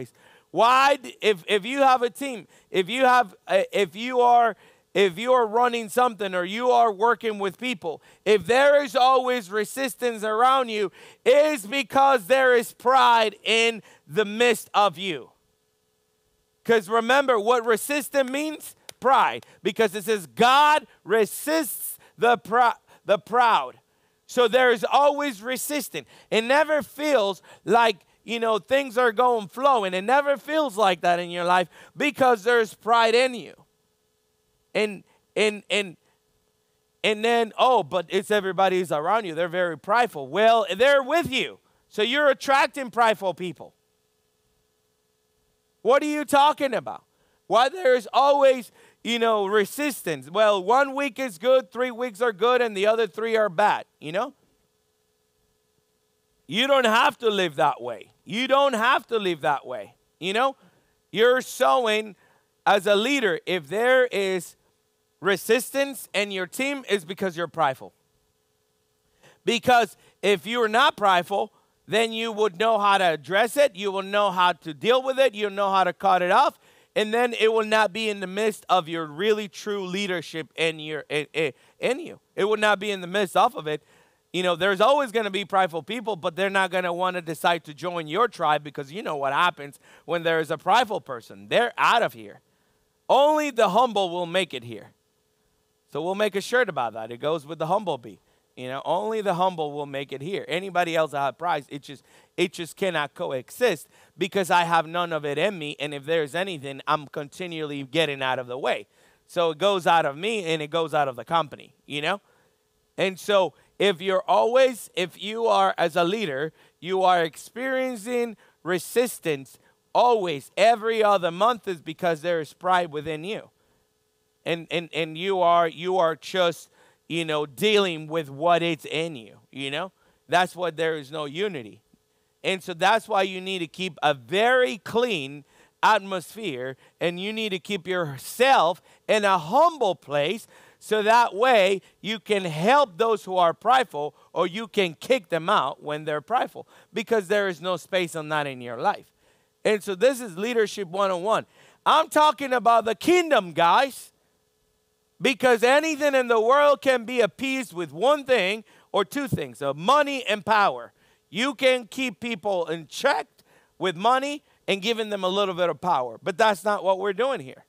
Why, if, if you have a team, if you have, if you are, if you are running something or you are working with people, if there is always resistance around you, it is because there is pride in the midst of you. Because remember what resistance means? Pride. Because it says God resists the, pr the proud. So there is always resistance. It never feels like, you know, things are going flowing. It never feels like that in your life because there's pride in you. And and and and then, oh, but it's everybody who's around you. They're very prideful. Well, they're with you. So you're attracting prideful people. What are you talking about? Why there's always, you know, resistance. Well, one week is good, three weeks are good, and the other three are bad, you know? You don't have to live that way. You don't have to live that way, you know? You're sowing as a leader. If there is resistance in your team, it's because you're prideful. Because if you're not prideful, then you would know how to address it. You will know how to deal with it. You'll know how to cut it off. And then it will not be in the midst of your really true leadership in, your, in, in you. It will not be in the midst of it. You know, there's always going to be prideful people, but they're not going to want to decide to join your tribe because you know what happens when there is a prideful person. They're out of here. Only the humble will make it here. So we'll make a shirt about that. It goes with the humblebee. You know, only the humble will make it here. Anybody else that has pride, it just, it just cannot coexist because I have none of it in me. And if there's anything, I'm continually getting out of the way. So it goes out of me and it goes out of the company, you know. And so if you're always, if you are as a leader, you are experiencing resistance always, every other month, is because there is pride within you. And, and, and you are, you are just, you know, dealing with what is in you, you know. That's why there is no unity. And so that's why you need to keep a very clean atmosphere, and you need to keep yourself in a humble place so that way you can help those who are prideful, or you can kick them out when they're prideful, because there is no space on that in your life. And so this is Leadership one oh one. I'm talking about the kingdom, guys. Because anything in the world can be appeased with one thing or two things, of money and power. You can keep people in check with money and giving them a little bit of power. But that's not what we're doing here.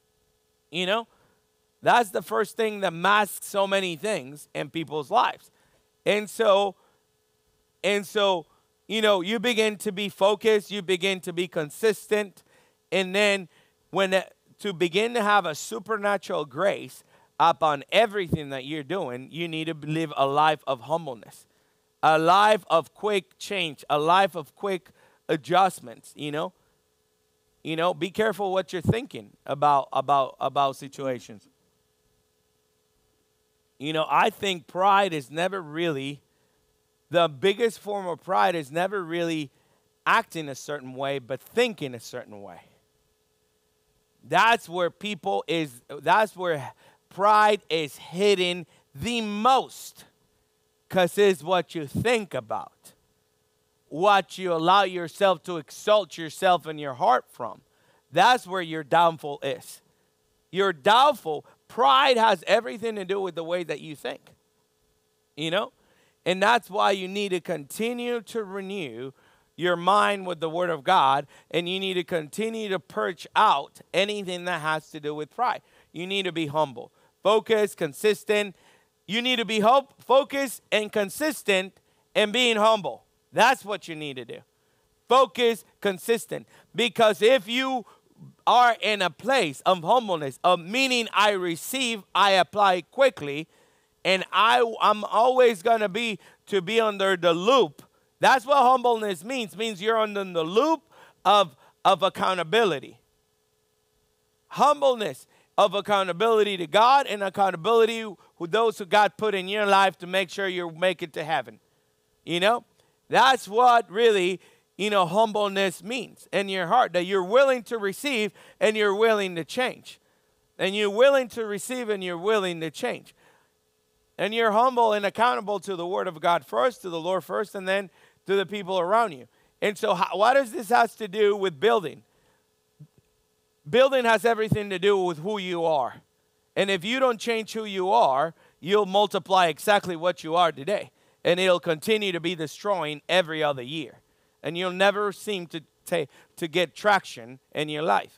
You know, that's the first thing that masks so many things in people's lives. And so, and so, you know, you begin to be focused, you begin to be consistent, and then when it, to begin to have a supernatural grace upon everything that you're doing, you need to live a life of humbleness, a life of quick change, a life of quick adjustments, you know. You know, be careful what you're thinking about, about, about situations. You know, I think pride is never really, the biggest form of pride is never really acting a certain way, but thinking a certain way. That's where people is, that's where pride is hidden the most, because it's what you think about, what you allow yourself to exalt yourself in your heart from. That's where your downfall is. Your downfall, pride has everything to do with the way that you think, you know? And that's why you need to continue to renew your mind with the Word of God, and you need to continue to purge out anything that has to do with pride. You need to be humble, focused, consistent. You need to be hope, focused and consistent and being humble. That's what you need to do. Focus, consistent. Because if you are in a place of humbleness, of meaning I receive, I apply quickly, and I, I'm always going to be to be under the loop. That's what humbleness means. It means you're under the loop of, of accountability. Humbleness of accountability to God and accountability with those who God put in your life to make sure you make it to heaven. You know, that's what really, you know, humbleness means in your heart, that you're willing to receive and you're willing to change. And you're willing to receive and you're willing to change. And you're humble and accountable to the Word of God first, to the Lord first, and then to the people around you. And so how, what does this have to do with building? building has everything to do with who you are. And if you don't change who you are, you'll multiply exactly what you are today. And it'll continue to be destroying every other year. And you'll never seem to, ta- to get traction in your life.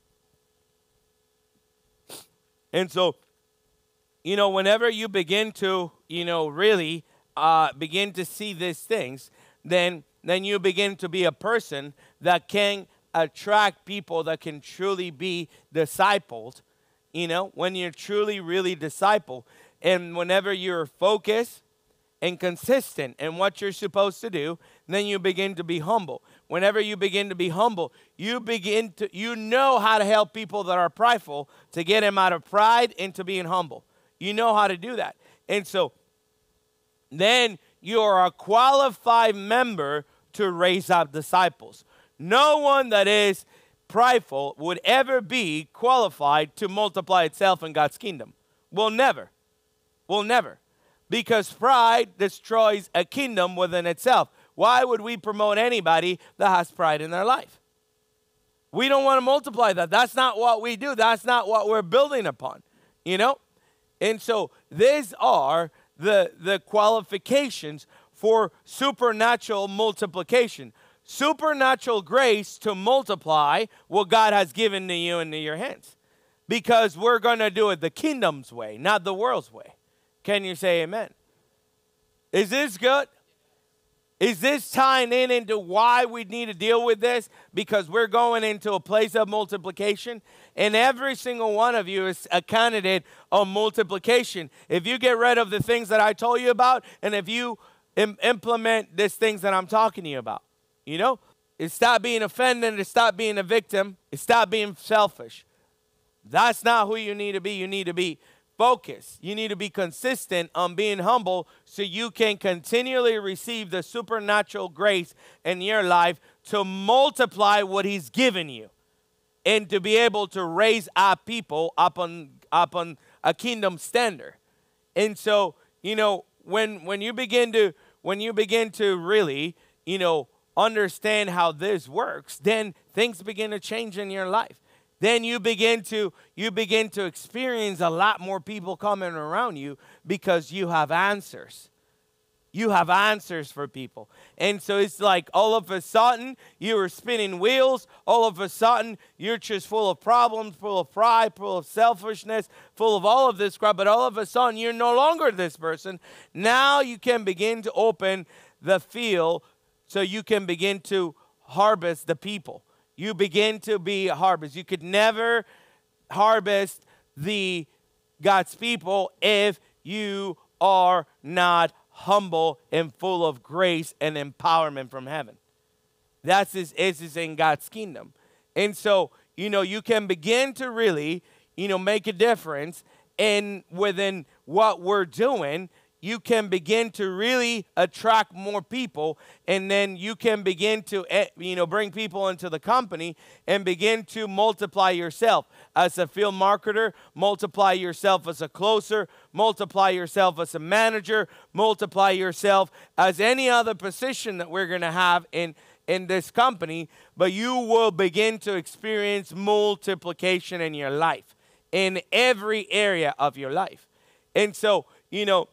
And so, you know, whenever you begin to, you know, really uh, begin to see these things, then, then you begin to be a person that can attract people that can truly be discipled, you know, when you're truly, really discipled. And whenever you're focused and consistent in what you're supposed to do, then you begin to be humble. Whenever you begin to be humble, you begin to, you know how to help people that are prideful to get them out of pride into being humble. You know how to do that. And so then you are a qualified member to raise up disciples. No one that is prideful would ever be qualified to multiply itself in God's kingdom. Will never. Will never. Because pride destroys a kingdom within itself. Why would we promote anybody that has pride in their life? We don't want to multiply that. That's not what we do. That's not what we're building upon. You know? And so these are the, the qualifications for supernatural multiplication. Supernatural grace to multiply what God has given to you into your hands. Because we're going to do it the kingdom's way, not the world's way. Can you say amen? Is this good? Is this tying in into why we need to deal with this? Because we're going into a place of multiplication. And every single one of you is a candidate of multiplication. If you get rid of the things that I told you about, and if you im- implement these things that I'm talking to you about. You know, it's stop being offended, it's stop being a victim, it's stop being selfish. That's not who you need to be. You need to be focused. You need to be consistent on being humble so you can continually receive the supernatural grace in your life to multiply what he's given you and to be able to raise up people up on, up on a kingdom standard. And so, you know, when, when you begin to, when you begin to really, you know, understand how this works, then things begin to change in your life. Then you begin to you begin to experience a lot more people coming around you because you have answers. You have answers for people. And so it's like all of a sudden you are spinning wheels. All of a sudden you're just full of problems, full of pride, full of selfishness, full of all of this crap. But all of a sudden you're no longer this person. Now you can begin to open the field so you can begin to harvest the people. You begin to be a harvest. You could never harvest the God's people if you are not humble and full of grace and empowerment from heaven. That's this is in God's kingdom. And so, you know, you can begin to really, you know, make a difference. And within what we're doing, you can begin to really attract more people, and then you can begin to, you know, bring people into the company and begin to multiply yourself as a field marketer, multiply yourself as a closer, multiply yourself as a manager, multiply yourself as any other position that we're going to have in, in this company, but you will begin to experience multiplication in your life, in every area of your life. And so, you know,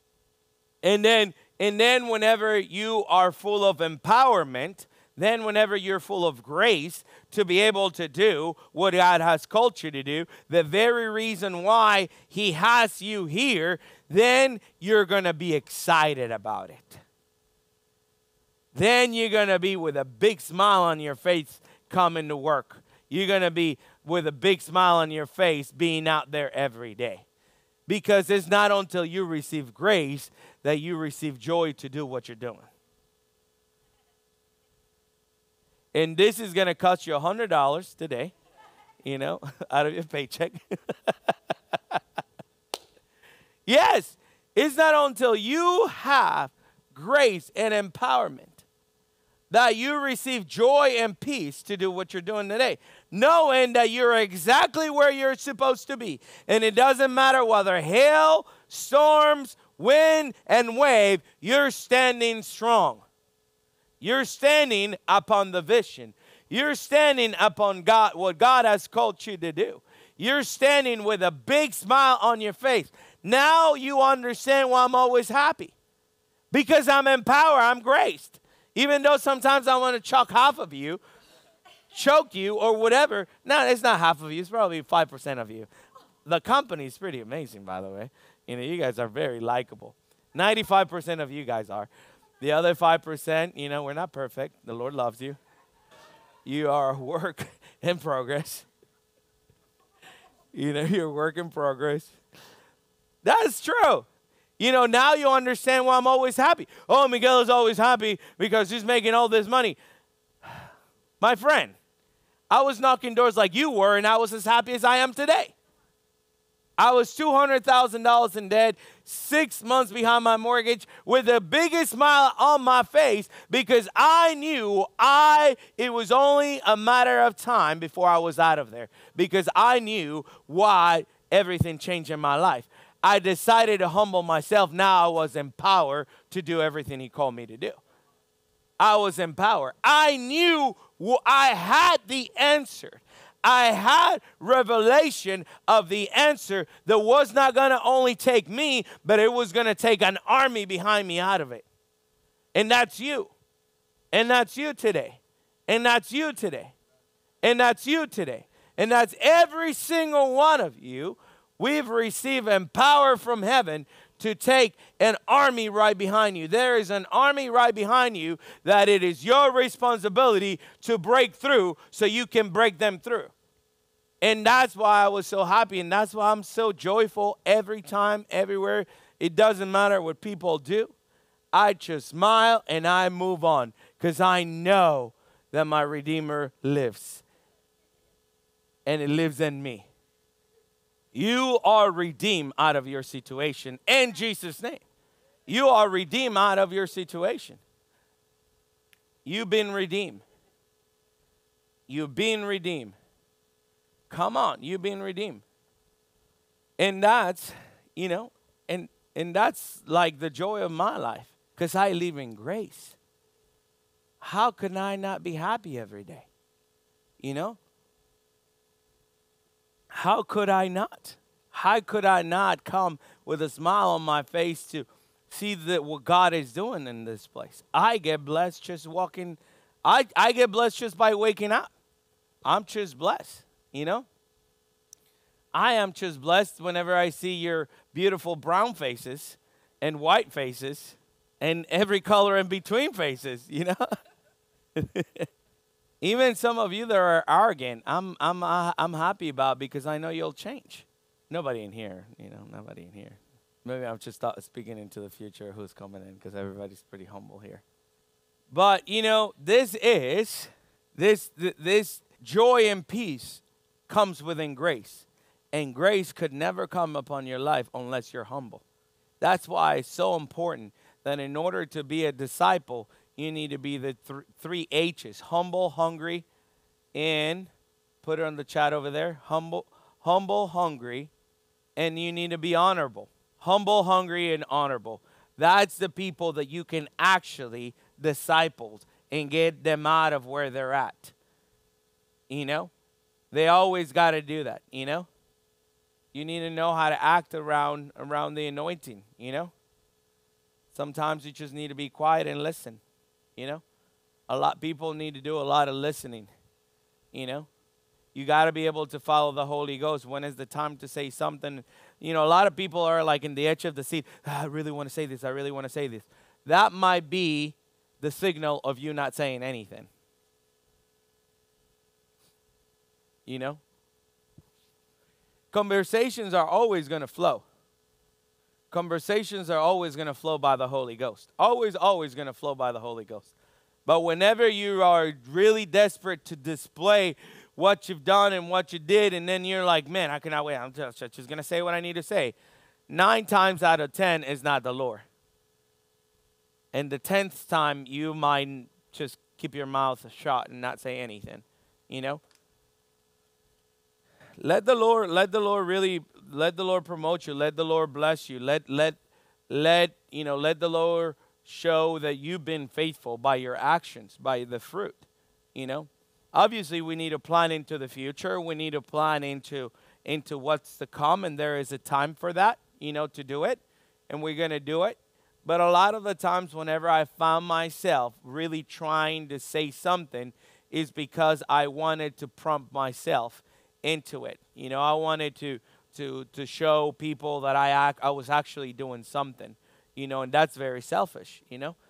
And then, and then whenever you are full of empowerment, then whenever you're full of grace to be able to do what God has called you to do, the very reason why he has you here, then you're going to be excited about it. Then you're going to be with a big smile on your face coming to work. You're going to be with a big smile on your face being out there every day. Because it's not until you receive grace that you receive joy to do what you're doing. And this is going to cost you one hundred dollars today, you know, out of your paycheck. Yes, it's not until you have grace and empowerment that you receive joy and peace to do what you're doing today, knowing that you're exactly where you're supposed to be. And it doesn't matter whether hail, storms, wind, and wave, you're standing strong. You're standing upon the vision. You're standing upon God, what God has called you to do. You're standing with a big smile on your face. Now you understand why I'm always happy. Because I'm in power, I'm graced. Even though sometimes I want to choke half of you, choke you or whatever. No, it's not half of you. It's probably five percent of you. The company is pretty amazing, by the way. You know, you guys are very likable. ninety-five percent of you guys are. The other five percent, you know, we're not perfect. The Lord loves you. You are a work in progress. You know, you're a work in progress. That's true. You know, now you understand why I'm always happy. Oh, Miguel is always happy because he's making all this money. My friend, I was knocking doors like you were, and I was as happy as I am today. I was two hundred thousand dollars in debt, six months behind my mortgage, with the biggest smile on my face because I knew I it was only a matter of time before I was out of there, because I knew why everything changed in my life. I decided to humble myself. Now I was in power to do everything he called me to do. I was in power. I knew I had the answer. I had revelation of the answer that was not going to only take me, but it was going to take an army behind me out of it. And that's you. And that's you today. And that's you today. And that's you today. And that's every single one of you. We've received power from heaven to take an army right behind you. There is an army right behind you that it is your responsibility to break through so you can break them through. And that's why I was so happy, and that's why I'm so joyful every time, everywhere. It doesn't matter what people do. I just smile and I move on because I know that my Redeemer lives, and it lives in me. You are redeemed out of your situation in Jesus' name. You are redeemed out of your situation. You've been redeemed. You've been redeemed. Come on, you've been redeemed. And that's, you know, and, and that's like the joy of my life because I live in grace. How can I not be happy every day? You know? How could I not? How could I not come with a smile on my face to see that what God is doing in this place? I get blessed just walking. I, I get blessed just by waking up. I'm just blessed, you know? I am just blessed whenever I see your beautiful brown faces and white faces and every color in between faces, you know? Even some of you that are arrogant, I'm I'm uh, I'm happy about because I know you'll change. Nobody in here, you know, nobody in here. Maybe I'm just thought, speaking into the future who's coming in because everybody's pretty humble here. But you know, this is this th- this joy and peace comes within grace, and grace could never come upon your life unless you're humble. That's why it's so important that in order to be a disciple, you need to be the th- three H's: humble, hungry, and put it on the chat over there. Humble, humble, hungry, and you need to be honorable. Humble, hungry, and honorable. That's the people that you can actually disciple and get them out of where they're at. You know, they always got to do that. You know, you need to know how to act around around the anointing. You know, sometimes you just need to be quiet and listen. You know, a lot people need to do a lot of listening. You know, you got to be able to follow the Holy Ghost. When is the time to say something? You know, a lot of people are like in the edge of the seat. Ah, I really want to say this. I really want to say this. That might be the signal of you not saying anything. You know, conversations are always going to flow. Conversations are always going to flow by the Holy Ghost. Always, always going to flow by the Holy Ghost. But whenever you are really desperate to display what you've done and what you did, and then you're like, man, I cannot wait. I'm just, just going to say what I need to say. Nine times out of ten is not the Lord. And the tenth time, you might just keep your mouth shut and not say anything, you know? Let the Lord, let the Lord really, let the Lord promote you. Let the Lord bless you. Let, let, let, you know, let the Lord show that you've been faithful by your actions, by the fruit, you know. obviously we need to plan into the future. We need to plan into into what's to come, and there is a time for that, you know, to do it, and we're going to do it. But a lot of the times whenever I found myself really trying to say something is because I wanted to prompt myself into it. You know, I wanted to to to show people that I act, I was actually doing something, you know, and that's very selfish, you know.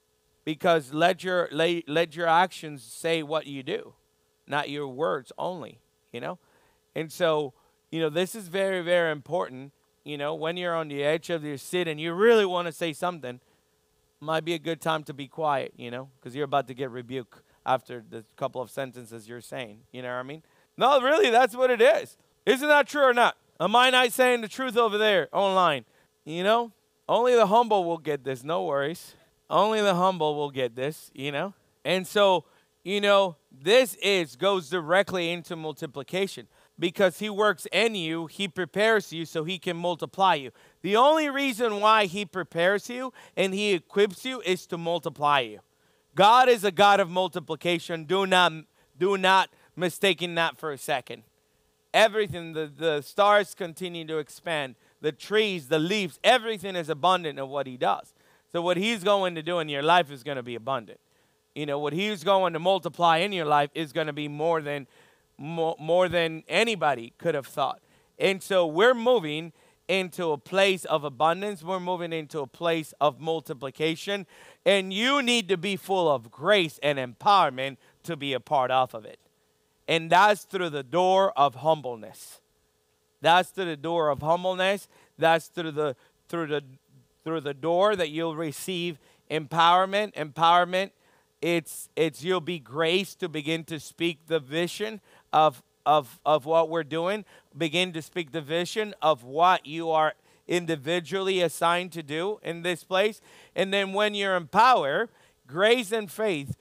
Because let your let, let your actions say what you do, not your words only, you know. And so, you know, this is very, very important. You know, when you're on the edge of your seat and you really want to say something, might be a good time to be quiet, you know, because you're about to get rebuked after the couple of sentences you're saying. You know what I mean? No, really, that's what it is. Isn't that true or not? Am I not saying the truth over there online? You know, only the humble will get this. No worries. Only the humble will get this, you know. And so, you know, this is goes directly into multiplication. Because he works in you, he prepares you so he can multiply you. The only reason why he prepares you and he equips you is to multiply you. God is a God of multiplication. Do not, do not mistake that for a second. Everything, the, the stars continue to expand. The trees, the leaves, everything is abundant of what he does. So what he's going to do in your life is going to be abundant. You know, what he's going to multiply in your life is going to be more than More, more than anybody could have thought. And so we're moving into a place of abundance. We're moving into a place of multiplication. And you need to be full of grace and empowerment to be a part of it. And that's through the door of humbleness. That's through the door of humbleness. That's through the through the through the door that you'll receive empowerment. Empowerment. It's it's you'll be graced to begin to speak the vision of of of what we're doing, begin to speak the vision of what you are individually assigned to do in this place. And then when you're empowered, grace and faith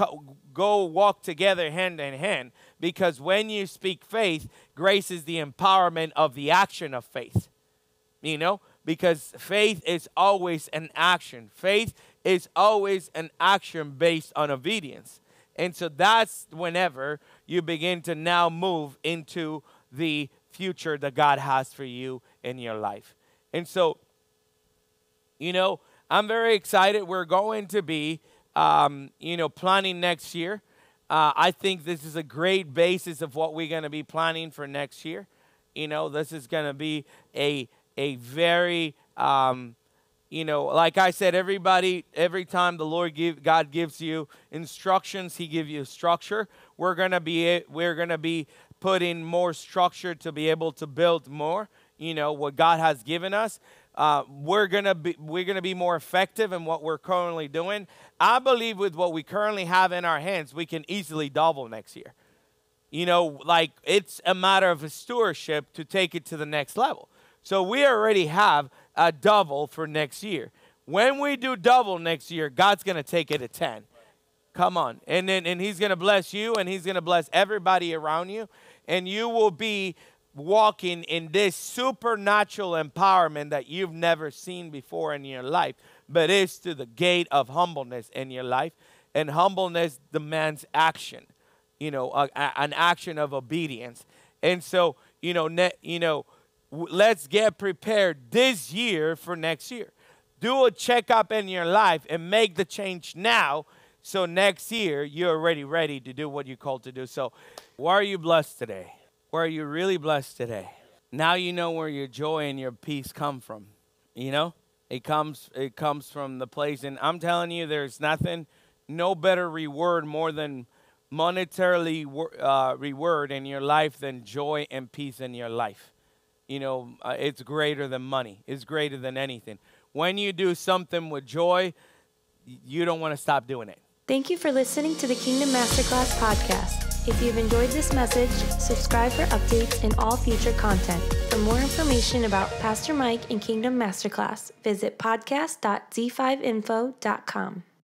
go walk together hand in hand, because when you speak faith, grace is the empowerment of the action of faith. You know, because faith is always an action. Faith is always an action based on obedience. And so that's whenever you begin to now move into the future that God has for you in your life. And so, you know, I'm very excited. We're going to be, um, you know, planning next year. Uh, I think this is a great basis of what we're going to be planning for next year. You know, this is going to be a, a very... Um, You know, like I said, everybody, every time the Lord give, God gives you instructions, He gives you structure. We're gonna be, we're gonna be putting more structure to be able to build more. You know what God has given us. Uh, we're gonna be, we're gonna be more effective in what we're currently doing. I believe with what we currently have in our hands, we can easily double next year. You know, like it's a matter of a stewardship to take it to the next level. So we already have a double for next year. When we do double next year, God's going to take it to ten. Come on. And then and he's going to bless you, and he's going to bless everybody around you. And you will be walking in this supernatural empowerment that you've never seen before in your life. But it's to the gate of humbleness in your life. And humbleness demands action. You know, a, a, an action of obedience. And so, you know, ne, you know, let's get prepared this year for next year. Do a checkup in your life and make the change now, so next year you're already ready to do what you're called to do. So where are you blessed today? Where are you really blessed today? Now you know where your joy and your peace come from. You know, it comes it comes from the place. And I'm telling you, there's nothing, no better reward more than monetarily uh, reward in your life than joy and peace in your life. You know, uh, it's greater than money. It's greater than anything. When you do something with joy, you don't want to stop doing it. Thank you for listening to the Kingdom Masterclass podcast. If you've enjoyed this message, subscribe for updates and all future content. For more information about Pastor Mike and Kingdom Masterclass, visit podcast dot z five info dot com.